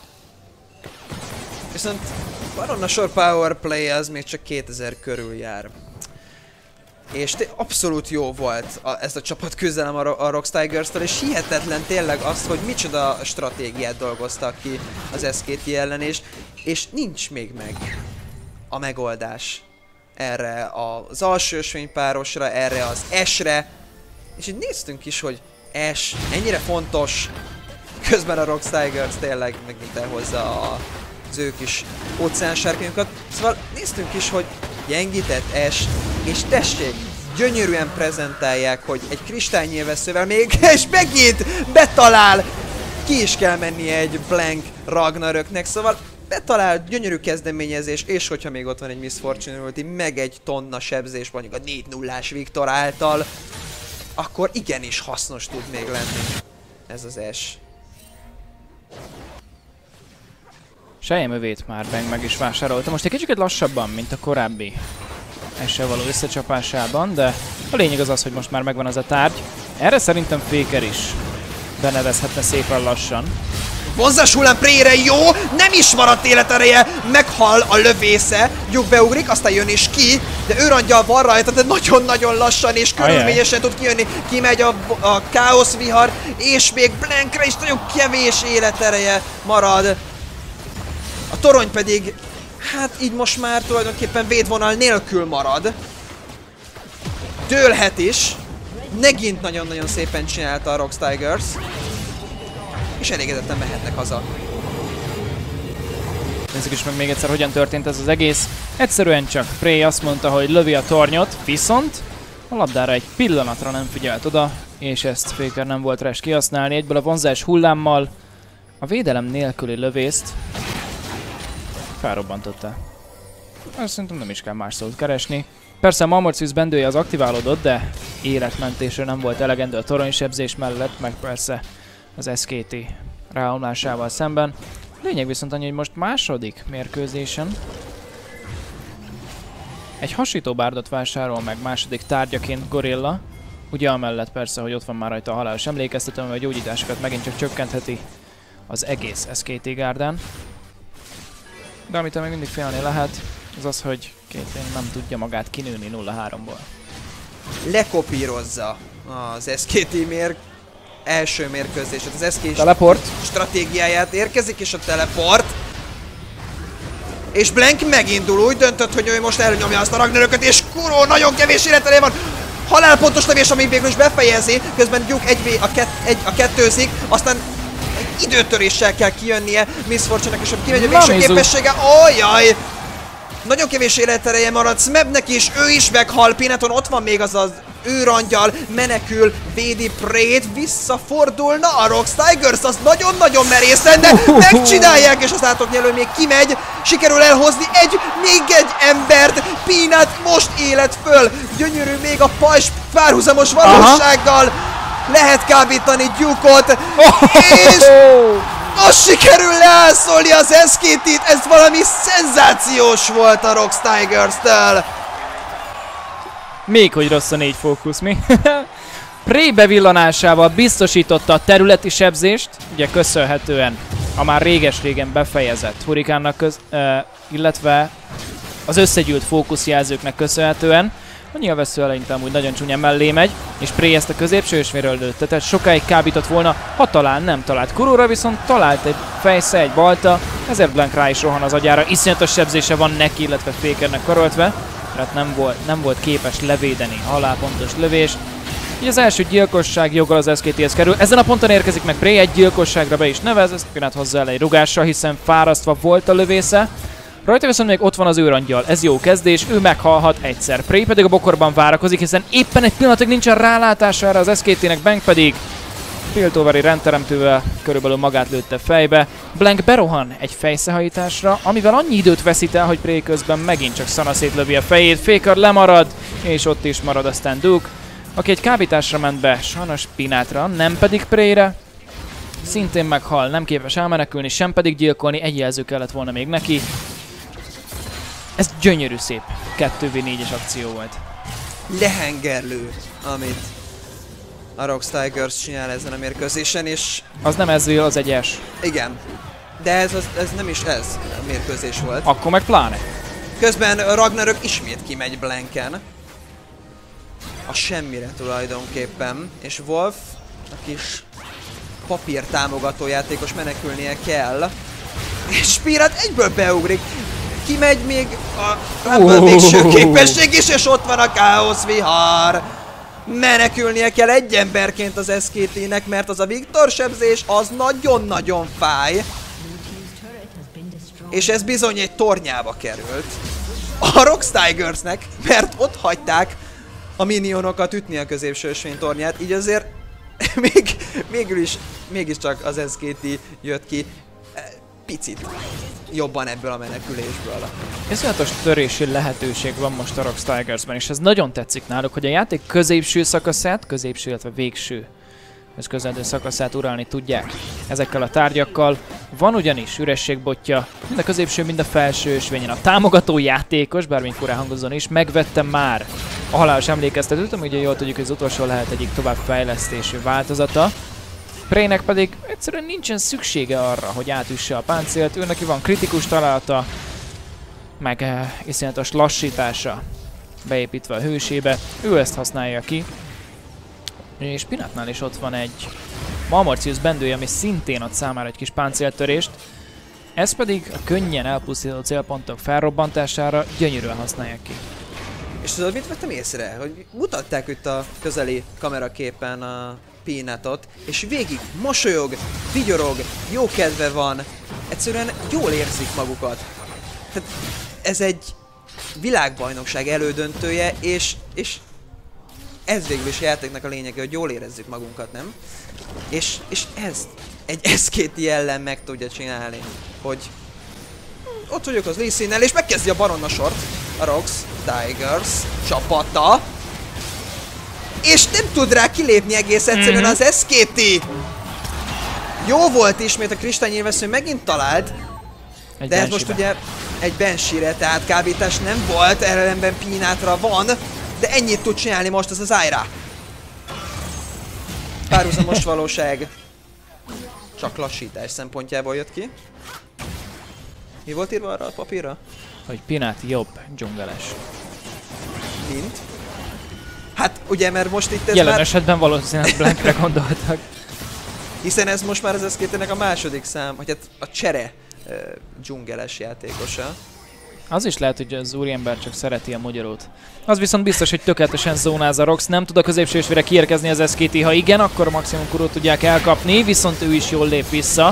Viszont baronna sor powerplay az még csak kétezer körül jár. És abszolút jó volt a, ez a csapat küzdelem a, a Rox Tigers-től, és hihetetlen tényleg az, hogy micsoda stratégiát dolgoztak ki az es ká té ellen, és, és nincs még meg a megoldás erre az alsó ösvénypárosra, erre az S-re, és így néztünk is, hogy S ennyire fontos, közben a Rox Tigers tényleg megint elhozza az ő kis óceánsárkányokat, szóval néztünk is, hogy gyengített S, és tessék, gyönyörűen prezentálják, hogy egy kristálynyilvesszővel még, és megint betalál! Ki is kell mennie egy Blank Ragnaröknek, szóval betalál, gyönyörű kezdeményezés, és hogyha még ott van egy Miss Fortune ulti, meg egy tonna sebzés, mondjuk a négy nullás Viktor által, akkor igenis hasznos tud még lenni ez az S. Selyemövét már Bang meg is vásárolta. Most egy kicsit lassabban, mint a korábbi S-sel való összecsapásában, de a lényeg az az, hogy most már megvan az a tárgy. Erre szerintem Faker is benevezhetne szépen lassan. Vonzás hullám Prére jó, nem is maradt életereje, meghal a lövésze, Gyuk beugrik, aztán jön is ki, de őrangyal van rajta, de nagyon-nagyon lassan és körülményesen tud kijönni, kimegy a, a káosz vihar, és még Blankre is nagyon kevés életereje marad. A torony pedig, hát így most már tulajdonképpen védvonal nélkül marad. Dőlhet is, megint nagyon-nagyon szépen csinálta a Rox Tigers. És elégedetten mehetnek haza. Nézzük is meg még egyszer, hogyan történt ez az egész. Egyszerűen csak Prey azt mondta, hogy lövi a tornyot, viszont a labdára egy pillanatra nem figyelt oda, és ezt Faker nem volt rá kihasználni. Egyből a vonzás hullámmal a védelem nélküli lövészt felrobbantotta. Azt szerintem nem is kell más szót keresni. Persze a Mamorcius bendője az aktiválódott, de életmentésre nem volt elegendő a toronysebzés mellett, meg persze az es ká té ráomlásával szemben. Lényeg viszont annyi, hogy most második mérkőzésen egy hasítóbárdot vásárol meg második tárgyaként Gorilla. Ugye amellett persze, hogy ott van már rajta a halálos emlékeztető, ami a gyógyításokat megint csak csökkentheti az egész es ká té gárdán. De amit még mindig félni lehet, az az, hogy Caitlyn nem tudja magát kinőni nulla háromból. Lekopírozza az es ká té mér első mérkőzéset, az es ká té teleport stratégiáját, érkezik és a teleport. És Blank megindul, úgy döntött, hogy ő most elnyomja azt a Ragnarököt, és kuró, nagyon kevés életereje van. Halálpontos lövés, ami végül is befejezi, közben Duke egy a, ket, egy, a kettőzik, aztán egy időtöréssel kell kijönnie Miss Fortune-nek, és kimegy a végső képessége. Ojjaj! Nagyon kevés életereje maradt Smebnek is, ő is meghal, Pinaton ott van még az az őrangyal, menekül, védi Prét, visszafordulna a Rox Tigers, az nagyon-nagyon merész lenne, megcsinálják, és az átoknyelő még kimegy, sikerül elhozni egy, még egy embert, Pinat most élet föl, gyönyörű még a pajzs párhuzamos valósággal, lehet kábítani Duke-ot, és most sikerül leászolni az es ká té-t, ez valami szenzációs volt a Rox Tigers-től. Még hogy rossz a négy fókusz, mi? Prey bevillanásával biztosította a területi sebzést, ugye köszönhetően a már réges-régen befejezett hurikánnak, köz, uh, illetve az összegyűlt fókuszjelzőknek köszönhetően. A nyilvessző eleinte amúgy nagyon csúnya mellé megy, és Prey ezt a középső ösvényről lőtte, tehát sokáig kábított volna, ha talán nem talált. Kuróra viszont talált egy fejsze, egy balta, ezért Blank rá is rohan az agyára, iszonyatos sebzése van neki, illetve Fakernek karoltve, tehát nem volt, nem volt képes levédeni a halálpontos lövés. Így az első gyilkosság joggal az es ká té-hez kerül. Ezen a ponton érkezik meg Prey, egy gyilkosságra be is nevez, ezt pillanat hozzá el egy rugással, hiszen fárasztva volt a lövésze. Rajta viszont még ott van az őrangyal, ez jó kezdés, ő meghalhat egyszer. Prey pedig a bokorban várakozik, hiszen éppen egy pillanatig nincsen rálátása erre az es ká té-nek, Blank pedig Piltoveri rendteremtővel körülbelül magát lőtte fejbe. Blank berohan egy fejszehajításra, amivel annyi időt veszít el, hogy Prey közben megint csak szanaszét lövi a fejét. Faker lemarad, és ott is marad aztán Duke, aki egy kábításra ment be, sajnos Pinátra, nem pedig Prey-re. Szintén meghal, nem képes elmenekülni, sem pedig gyilkolni, egy jelző kellett volna még neki. Ez gyönyörű szép kettő vé négyes akció volt. Lehengerlő, amit a Rox Tigers csinál ezen a mérkőzésen, és... Az nem Ezreal, az egy S. Igen. De ez, az, ez nem is ez a mérkőzés volt. Akkor meg pláne. Közben Ragnarök ismét kimegy Blanken. A semmire tulajdonképpen. És Wolf, a kis papír támogató játékos menekülnie kell. És Spirit egyből beugrik. Kimegy még a Rumble végső képesség is, és ott van a káosz vihar. Menekülnie kell egy emberként az es ká té-nek, mert az a Viktor sebzés az nagyon-nagyon fáj. És ez bizony egy tornyába került a Rox Tigersnek, mert ott hagyták a minionokat ütni a középső ösvény tornyát, így azért még, mégis is, mégiscsak az es ká té jött ki picit jobban ebből a menekülésből. Iszonyatos törési lehetőség van most a Rox Tigersben, és ez nagyon tetszik náluk, hogy a játék középső szakaszát, középső, illetve végső ez közeledő szakaszát uralni tudják ezekkel a tárgyakkal. Van ugyanis ürességbotja, mind a középső, mind a felső ösvényen. A támogató játékos, bármilyen furán hangozzon is, megvette már a halálos emlékeztetőt, ami ugye jól tudjuk, hogy az utolsó lehet egyik továbbfejlesztésű változata. Preynek pedig egyszerűen nincsen szüksége arra, hogy átüsse a páncélt, ő neki van kritikus találata, meg eh, iszonyatos lassítása beépítve a hősébe, ő ezt használja ki. És Pinatnál is ott van egy Malmortius bendője, ami szintén ad számára egy kis páncéltörést. Ez pedig a könnyen elpusztító célpontok felrobbantására gyönyörűen használják ki. És tudod, mit vettem észre? Hogy mutatták itt a közeli kameraképen a Pinatot, és végig mosolyog, vigyorog, jó kedve van, egyszerűen jól érzik magukat. Tehát ez egy világbajnokság elődöntője, és, és ez végül is a játéknak a lényege, hogy jól érezzük magunkat, nem? És, és ezt egy es ká té ellen meg tudja csinálni, hogy ott vagyok az Lee Sin-nel, és megkezdi a Baronna sort, a Rox Tigers csapata, és nem tud rá kilépni egész egyszerűen mm-hmm. az es ká té. Jó volt ismét, a kristálynyilvessző megint talált, egy de ez most ugye egy Banshee-re, tehát kábítás nem volt, ellenben Pinatra van, de ennyit tud csinálni most ez az Zyra. Párhuzamos valóság. Csak lassítás szempontjából jött ki. Mi volt írva arra a papírra? Hogy Pinat jobb dzsungeles. Mint? Hát ugye, mert most itt ez Jelen már... esetben valószínűleg Blankre gondoltak. Hiszen ez most már az es ká té-nek a második szám, hogy hát a csere uh, dzsungeles játékosa. Az is lehet, hogy az úriember csak szereti a magyarót. Az viszont biztos, hogy tökéletesen zónáz a Rox, nem tud a középső ösvényre kiérkezni az es ká té, ha igen, akkor a maximum kurót tudják elkapni, viszont ő is jól lép vissza.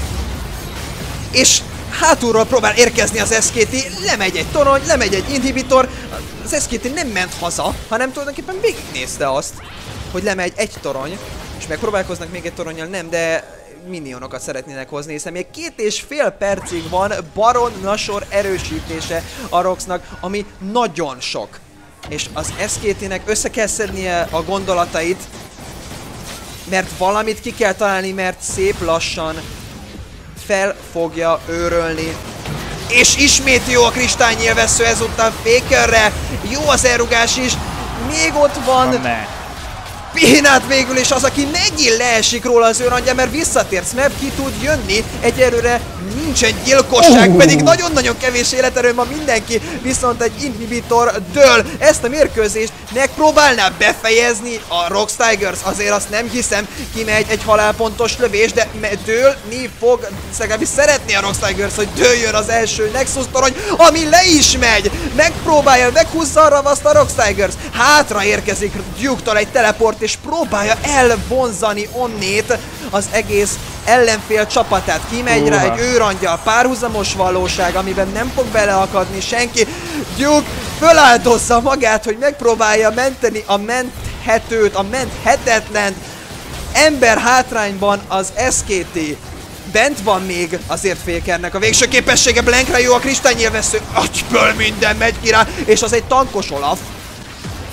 És hátulról próbál érkezni az es ká té, lemegy egy torony, lemegy egy inhibitor, az es ká té nem ment haza, hanem tulajdonképpen végignézte azt, hogy lemegy egy torony, és megpróbálkoznak még egy toronnyal, nem, de minionokat szeretnének hozni, hiszen még két és fél percig van Baron Nashor erősítése a Roxnak, ami nagyon sok. És az es ká té-nek össze kell szednie a gondolatait, mert valamit ki kell találni, mert szép lassan fel fogja őrölni. És ismét jó a kristálynyilvessző ezúttal Fakerre, jó az elrugás is, még ott van... Pinat végül is az, aki megint leesik róla az őrangja, mert visszatért, Smeb ki tud jönni, egyelőre nincsen gyilkosság, uh. pedig nagyon-nagyon kevés életerő van mindenki, viszont egy inhibitor dől. Ezt a mérkőzést megpróbálná befejezni a Rox Tigers, azért azt nem hiszem, kimegy egy halálpontos lövés, de dőlni fog, legalábbis szeretné a Rox Tigers, hogy dőljön az első Nexus torony, ami le is megy, megpróbálja, meghúzza a ravaszt a Rox Tigers, hátra érkezik Duke-tól egy teleport, és próbálja elvonzani onnét az egész ellenfél csapatát. Kimegy uh. rá egy őrangyal, párhuzamos valóság, amiben nem fog beleakadni senki. Duke föláldozza magát, hogy megpróbálja menteni a menthetőt, a menthetetlent. Ember hátrányban az es ká té. Bent van még azért Fakernek a végső képessége, Blankra jó a kristálynyilvessző, agyből minden megy ki rá, és az egy tankos Olaf.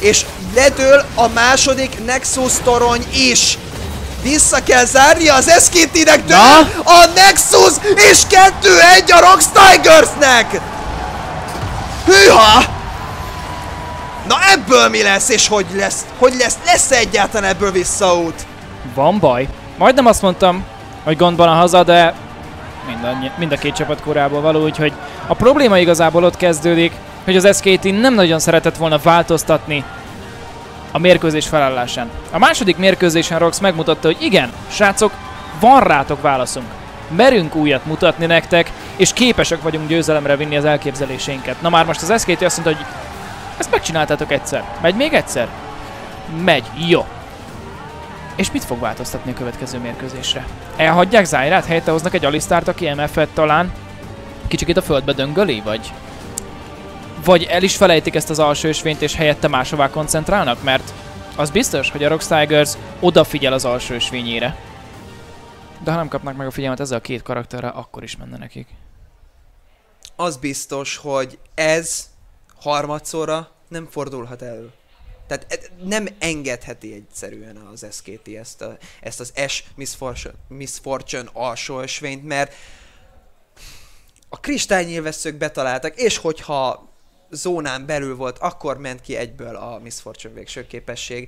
És ledől a második Nexus torony is. Vissza kell zárni az es ká té-nek, de Na? a Nexus és kettő egy a Rox Tigersnek! Hűha! Na ebből mi lesz, és hogy lesz? Hogy lesz? Lesz egyáltalán ebből visszaút? Van baj. Majdnem azt mondtam, hogy gondban a haza, de mind a, mind a két csapat korából való, úgyhogy a probléma igazából ott kezdődik, hogy az es ká té nem nagyon szeretett volna változtatni a mérkőzés felállásán. A második mérkőzésen Rox megmutatta, hogy igen, srácok, van rátok válaszunk. Merünk újat mutatni nektek, és képesek vagyunk győzelemre vinni az elképzeléseinket. Na már most az es ká té azt mondta, hogy ezt megcsináltátok egyszer. Megy még egyszer? Megy. Jó. És mit fog változtatni a következő mérkőzésre? Elhagyják Zyrát, helyette hoznak egy Alistárt, aki em ef-et talán kicsikét a földbe döngöli, vagy... Vagy el is felejtik ezt az alsó ösvényt, és helyette máshová koncentrálnak? Mert az biztos, hogy a Rox Tigers odafigyel az alsó ösvényére. De ha nem kapnak meg a figyelmet ezzel a két karakterrel, akkor is menne nekik. Az biztos, hogy ez harmadszorra nem fordulhat elő. Tehát nem engedheti egyszerűen az es ká té ezt, a, ezt az S Misfortune, Misfortune alsó ösvényt, mert a kristálynyilvesszők betaláltak, és hogyha zónán belül volt, akkor ment ki egyből a Misfortune végső képesség.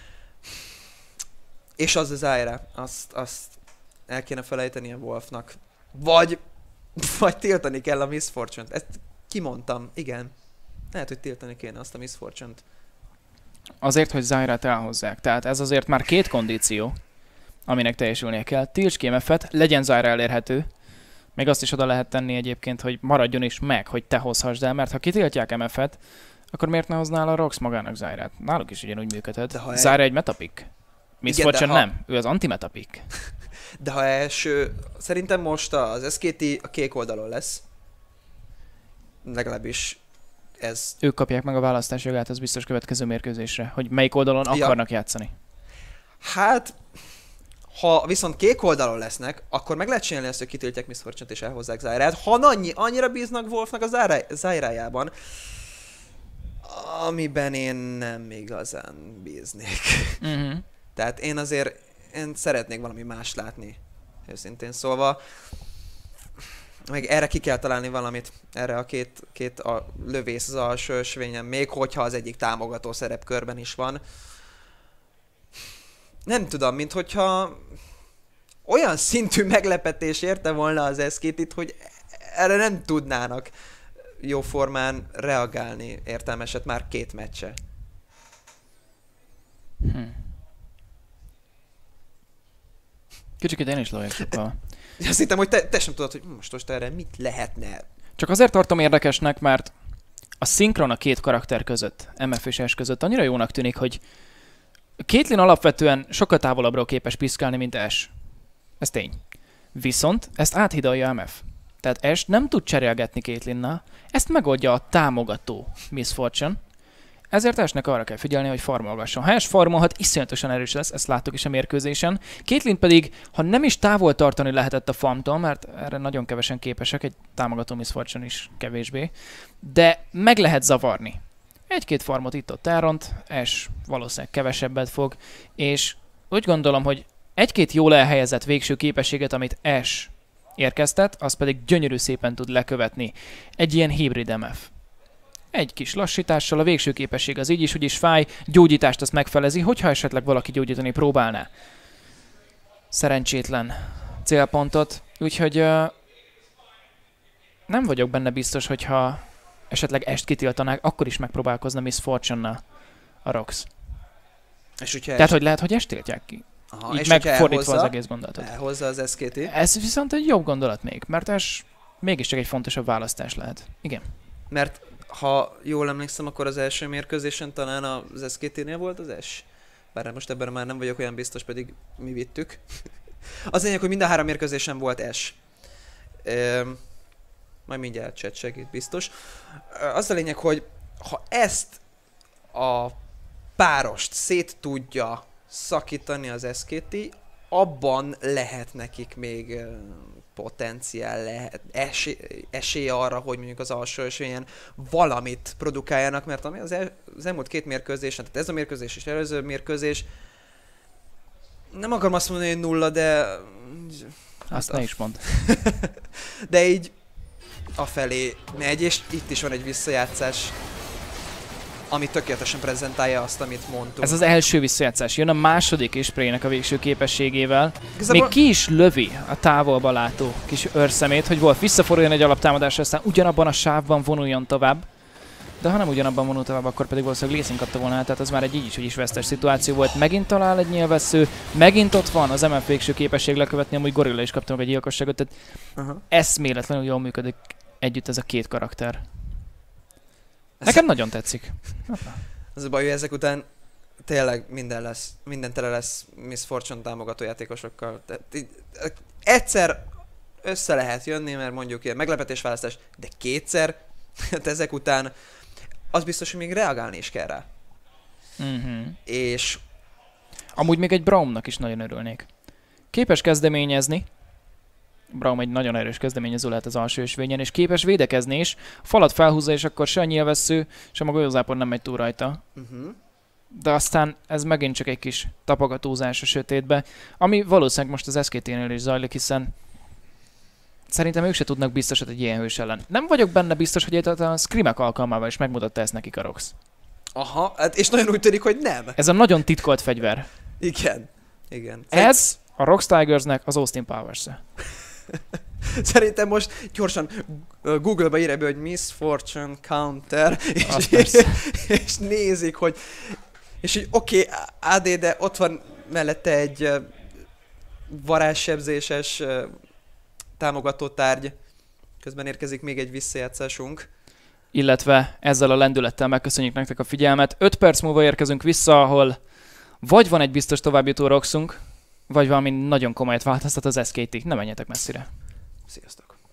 És az az Zyra, azt, azt el kéne felejteni a Wolfnak. Vagy, vagy tiltani kell a Misfortune-t. Ezt kimondtam, igen. Lehet, hogy tiltani kéne azt a Misfortune-t. Azért, hogy Zyrát elhozzák. Tehát ez azért már két kondíció, aminek teljesülnie kell. Tilts ki em ef-et, legyen Zyra elérhető. Még azt is oda lehet tenni egyébként, hogy maradjon is meg, hogy te hozhassd el, mert ha kitiltják em ef-et, akkor miért ne hoznál a Rox magának Zyrát? Náluk is ugyanúgy működhet. Zyra el... egy metapick. Misfortune ha... nem, ő az anti-metapick. De ha első, szerintem most az es ká té a kék oldalon lesz. Legalábbis ez... Ők kapják meg a választás jogát, az biztos következő mérkőzésre, hogy melyik oldalon ja. akarnak játszani. Hát... Ha viszont kék oldalon lesznek, akkor meg lehet csinálni ezt, hogy kitiltják Misfortune-t és elhozzák Zyrát. Ha annyi, annyira bíznak Wolfnak a Zyrájában, amiben én nem igazán bíznék. Uh-huh. Tehát én azért én szeretnék valami más látni, őszintén szólva. Meg erre ki kell találni valamit, erre a két, két a lövész az alsó ösvényen, még hogyha az egyik támogató szerepkörben is van. Nem tudom, mint hogyha olyan szintű meglepetés érte volna az es ká té-t, hogy erre nem tudnának jóformán reagálni értelmeset már két meccse. Hm. Kicsikét én is lójak sokkal. Azt hittem, hogy te, te sem tudod, hogy most most erre mit lehetne. Csak azért tartom érdekesnek, mert a szinkron a két karakter között, em ef és S között annyira jónak tűnik, hogy Caitlyn alapvetően sokkal távolabbról képes piszkálni, mint S. Ez tény. Viszont ezt áthidalja em ef. Tehát S nem tud cserélgetni Caitlynnal, ezt megoldja a támogató Misfortune. Ezért S-nek arra kell figyelni, hogy farmolgasson. Ha S farmolhat, iszonyatosan erős lesz, ezt láttuk is a mérkőzésen. Caitlyn pedig, ha nem is távol tartani lehetett a farmtól, mert erre nagyon kevesen képesek, egy támogató Misfortune is kevésbé, de meg lehet zavarni. Egy-két farmot itt-ott elront, S valószínűleg kevesebbet fog, és úgy gondolom, hogy egy-két jól elhelyezett végső képességet, amit S érkeztet, az pedig gyönyörű szépen tud lekövetni egy ilyen hibrid em ef. Egy kis lassítással a végső képesség az így is, úgy is fáj, gyógyítást azt megfelezi, hogyha esetleg valaki gyógyítani próbálná. Szerencsétlen célpontot, úgyhogy uh, nem vagyok benne biztos, hogyha esetleg est kitiltanák, akkor is megpróbálkozna Misfortune-nal a Rox. És Tehát, est... hogy lehet, hogy est tiltják ki. Aha, így és megfordítva az egész gondolatot. Elhozza az es ká té. Ez viszont egy jobb gondolat még, mert ez mégiscsak egy fontosabb választás lehet. Igen. Mert ha jól emlékszem, akkor az első mérkőzésen talán az es ká té-nél volt az S. Bár most ebben már nem vagyok olyan biztos, pedig mi vittük. Az lényeg, hogy mind a három mérkőzésen volt S. Üm, majd mindjárt chat segít, biztos. Az a lényeg, hogy ha ezt a párost szét tudja szakítani az es ká té, abban lehet nekik még uh, potenciál, lehet esély, esély arra, hogy mondjuk az alsó ösvényen valamit produkáljanak, mert ami az, el, az elmúlt két mérkőzésen, tehát ez a mérkőzés és előző mérkőzés, nem akarom azt mondani, hogy nulla, de... Azt hát ne is mondd. De így afelé megy, és itt is van egy visszajátszás, ami tökéletesen prezentálja azt, amit mondtunk. Ez az első visszajátszás. Jön a második is Spray-nek a végső képességével. Igazából... Még ki is lövi a távolba látó kis őrszemét, hogy Wolf visszaforduljon egy alaptámadásra, aztán ugyanabban a sávban vonuljon tovább. De ha nem ugyanabban vonul tovább, akkor pedig valószínűleg Lee Sin kapta volna el, tehát az már egy így is, hogy is vesztes szituáció volt. Megint talál egy nyilvessző, megint ott van az em ef végső képesség lekövetni, amúgy Gorilla is kapta meg egy gyilkosságot, tehát uh-huh. eszméletlenül jól működik együtt ez a két karakter. Nekem nagyon tetszik. Az a baj, hogy ezek után tényleg minden lesz, minden tele lesz Miss Fortune támogató játékosokkal. Tehát így, egyszer össze lehet jönni, mert mondjuk ilyen meglepetésválasztás, de kétszer, hát ezek után az biztos, hogy még reagálni is kell rá. Uh-huh. És... Amúgy még egy Braumnak is nagyon örülnék. Képes kezdeményezni, Braum egy nagyon erős kezdeményező lehet az alsó ösvényen, és képes védekezni is. A falat felhúzza, és akkor se a nyilvessző, se a golyózápor nem megy túl rajta. Uh-huh. De aztán ez megint csak egy kis tapogatózás a sötétbe, ami valószínűleg most az es ká té-nél is zajlik, hiszen szerintem ők se tudnak biztosat egy ilyen hős ellen. Nem vagyok benne biztos, hogy a Screamek alkalmával is megmutatta ezt nekik a Rox. Aha, hát és nagyon úgy tűnik, hogy nem. Ez a nagyon titkolt fegyver. Igen. Igen. Ez a Rox Tigersnek az Austin Powers-e. Szerintem most gyorsan Google-ba írja be, hogy Miss Fortune Counter, és, és nézik, hogy és így oké, okay, á dé, de ott van mellette egy uh, varázssebzéses uh, támogató tárgy. Közben érkezik még egy visszajátszásunk. Illetve ezzel a lendülettel megköszönjük nektek a figyelmet. öt perc múlva érkezünk vissza, ahol vagy van egy biztos továbbjutó Roxunk, vagy valami nagyon komolyat változtat az es ká té. Ne menjetek messzire. Sziasztok!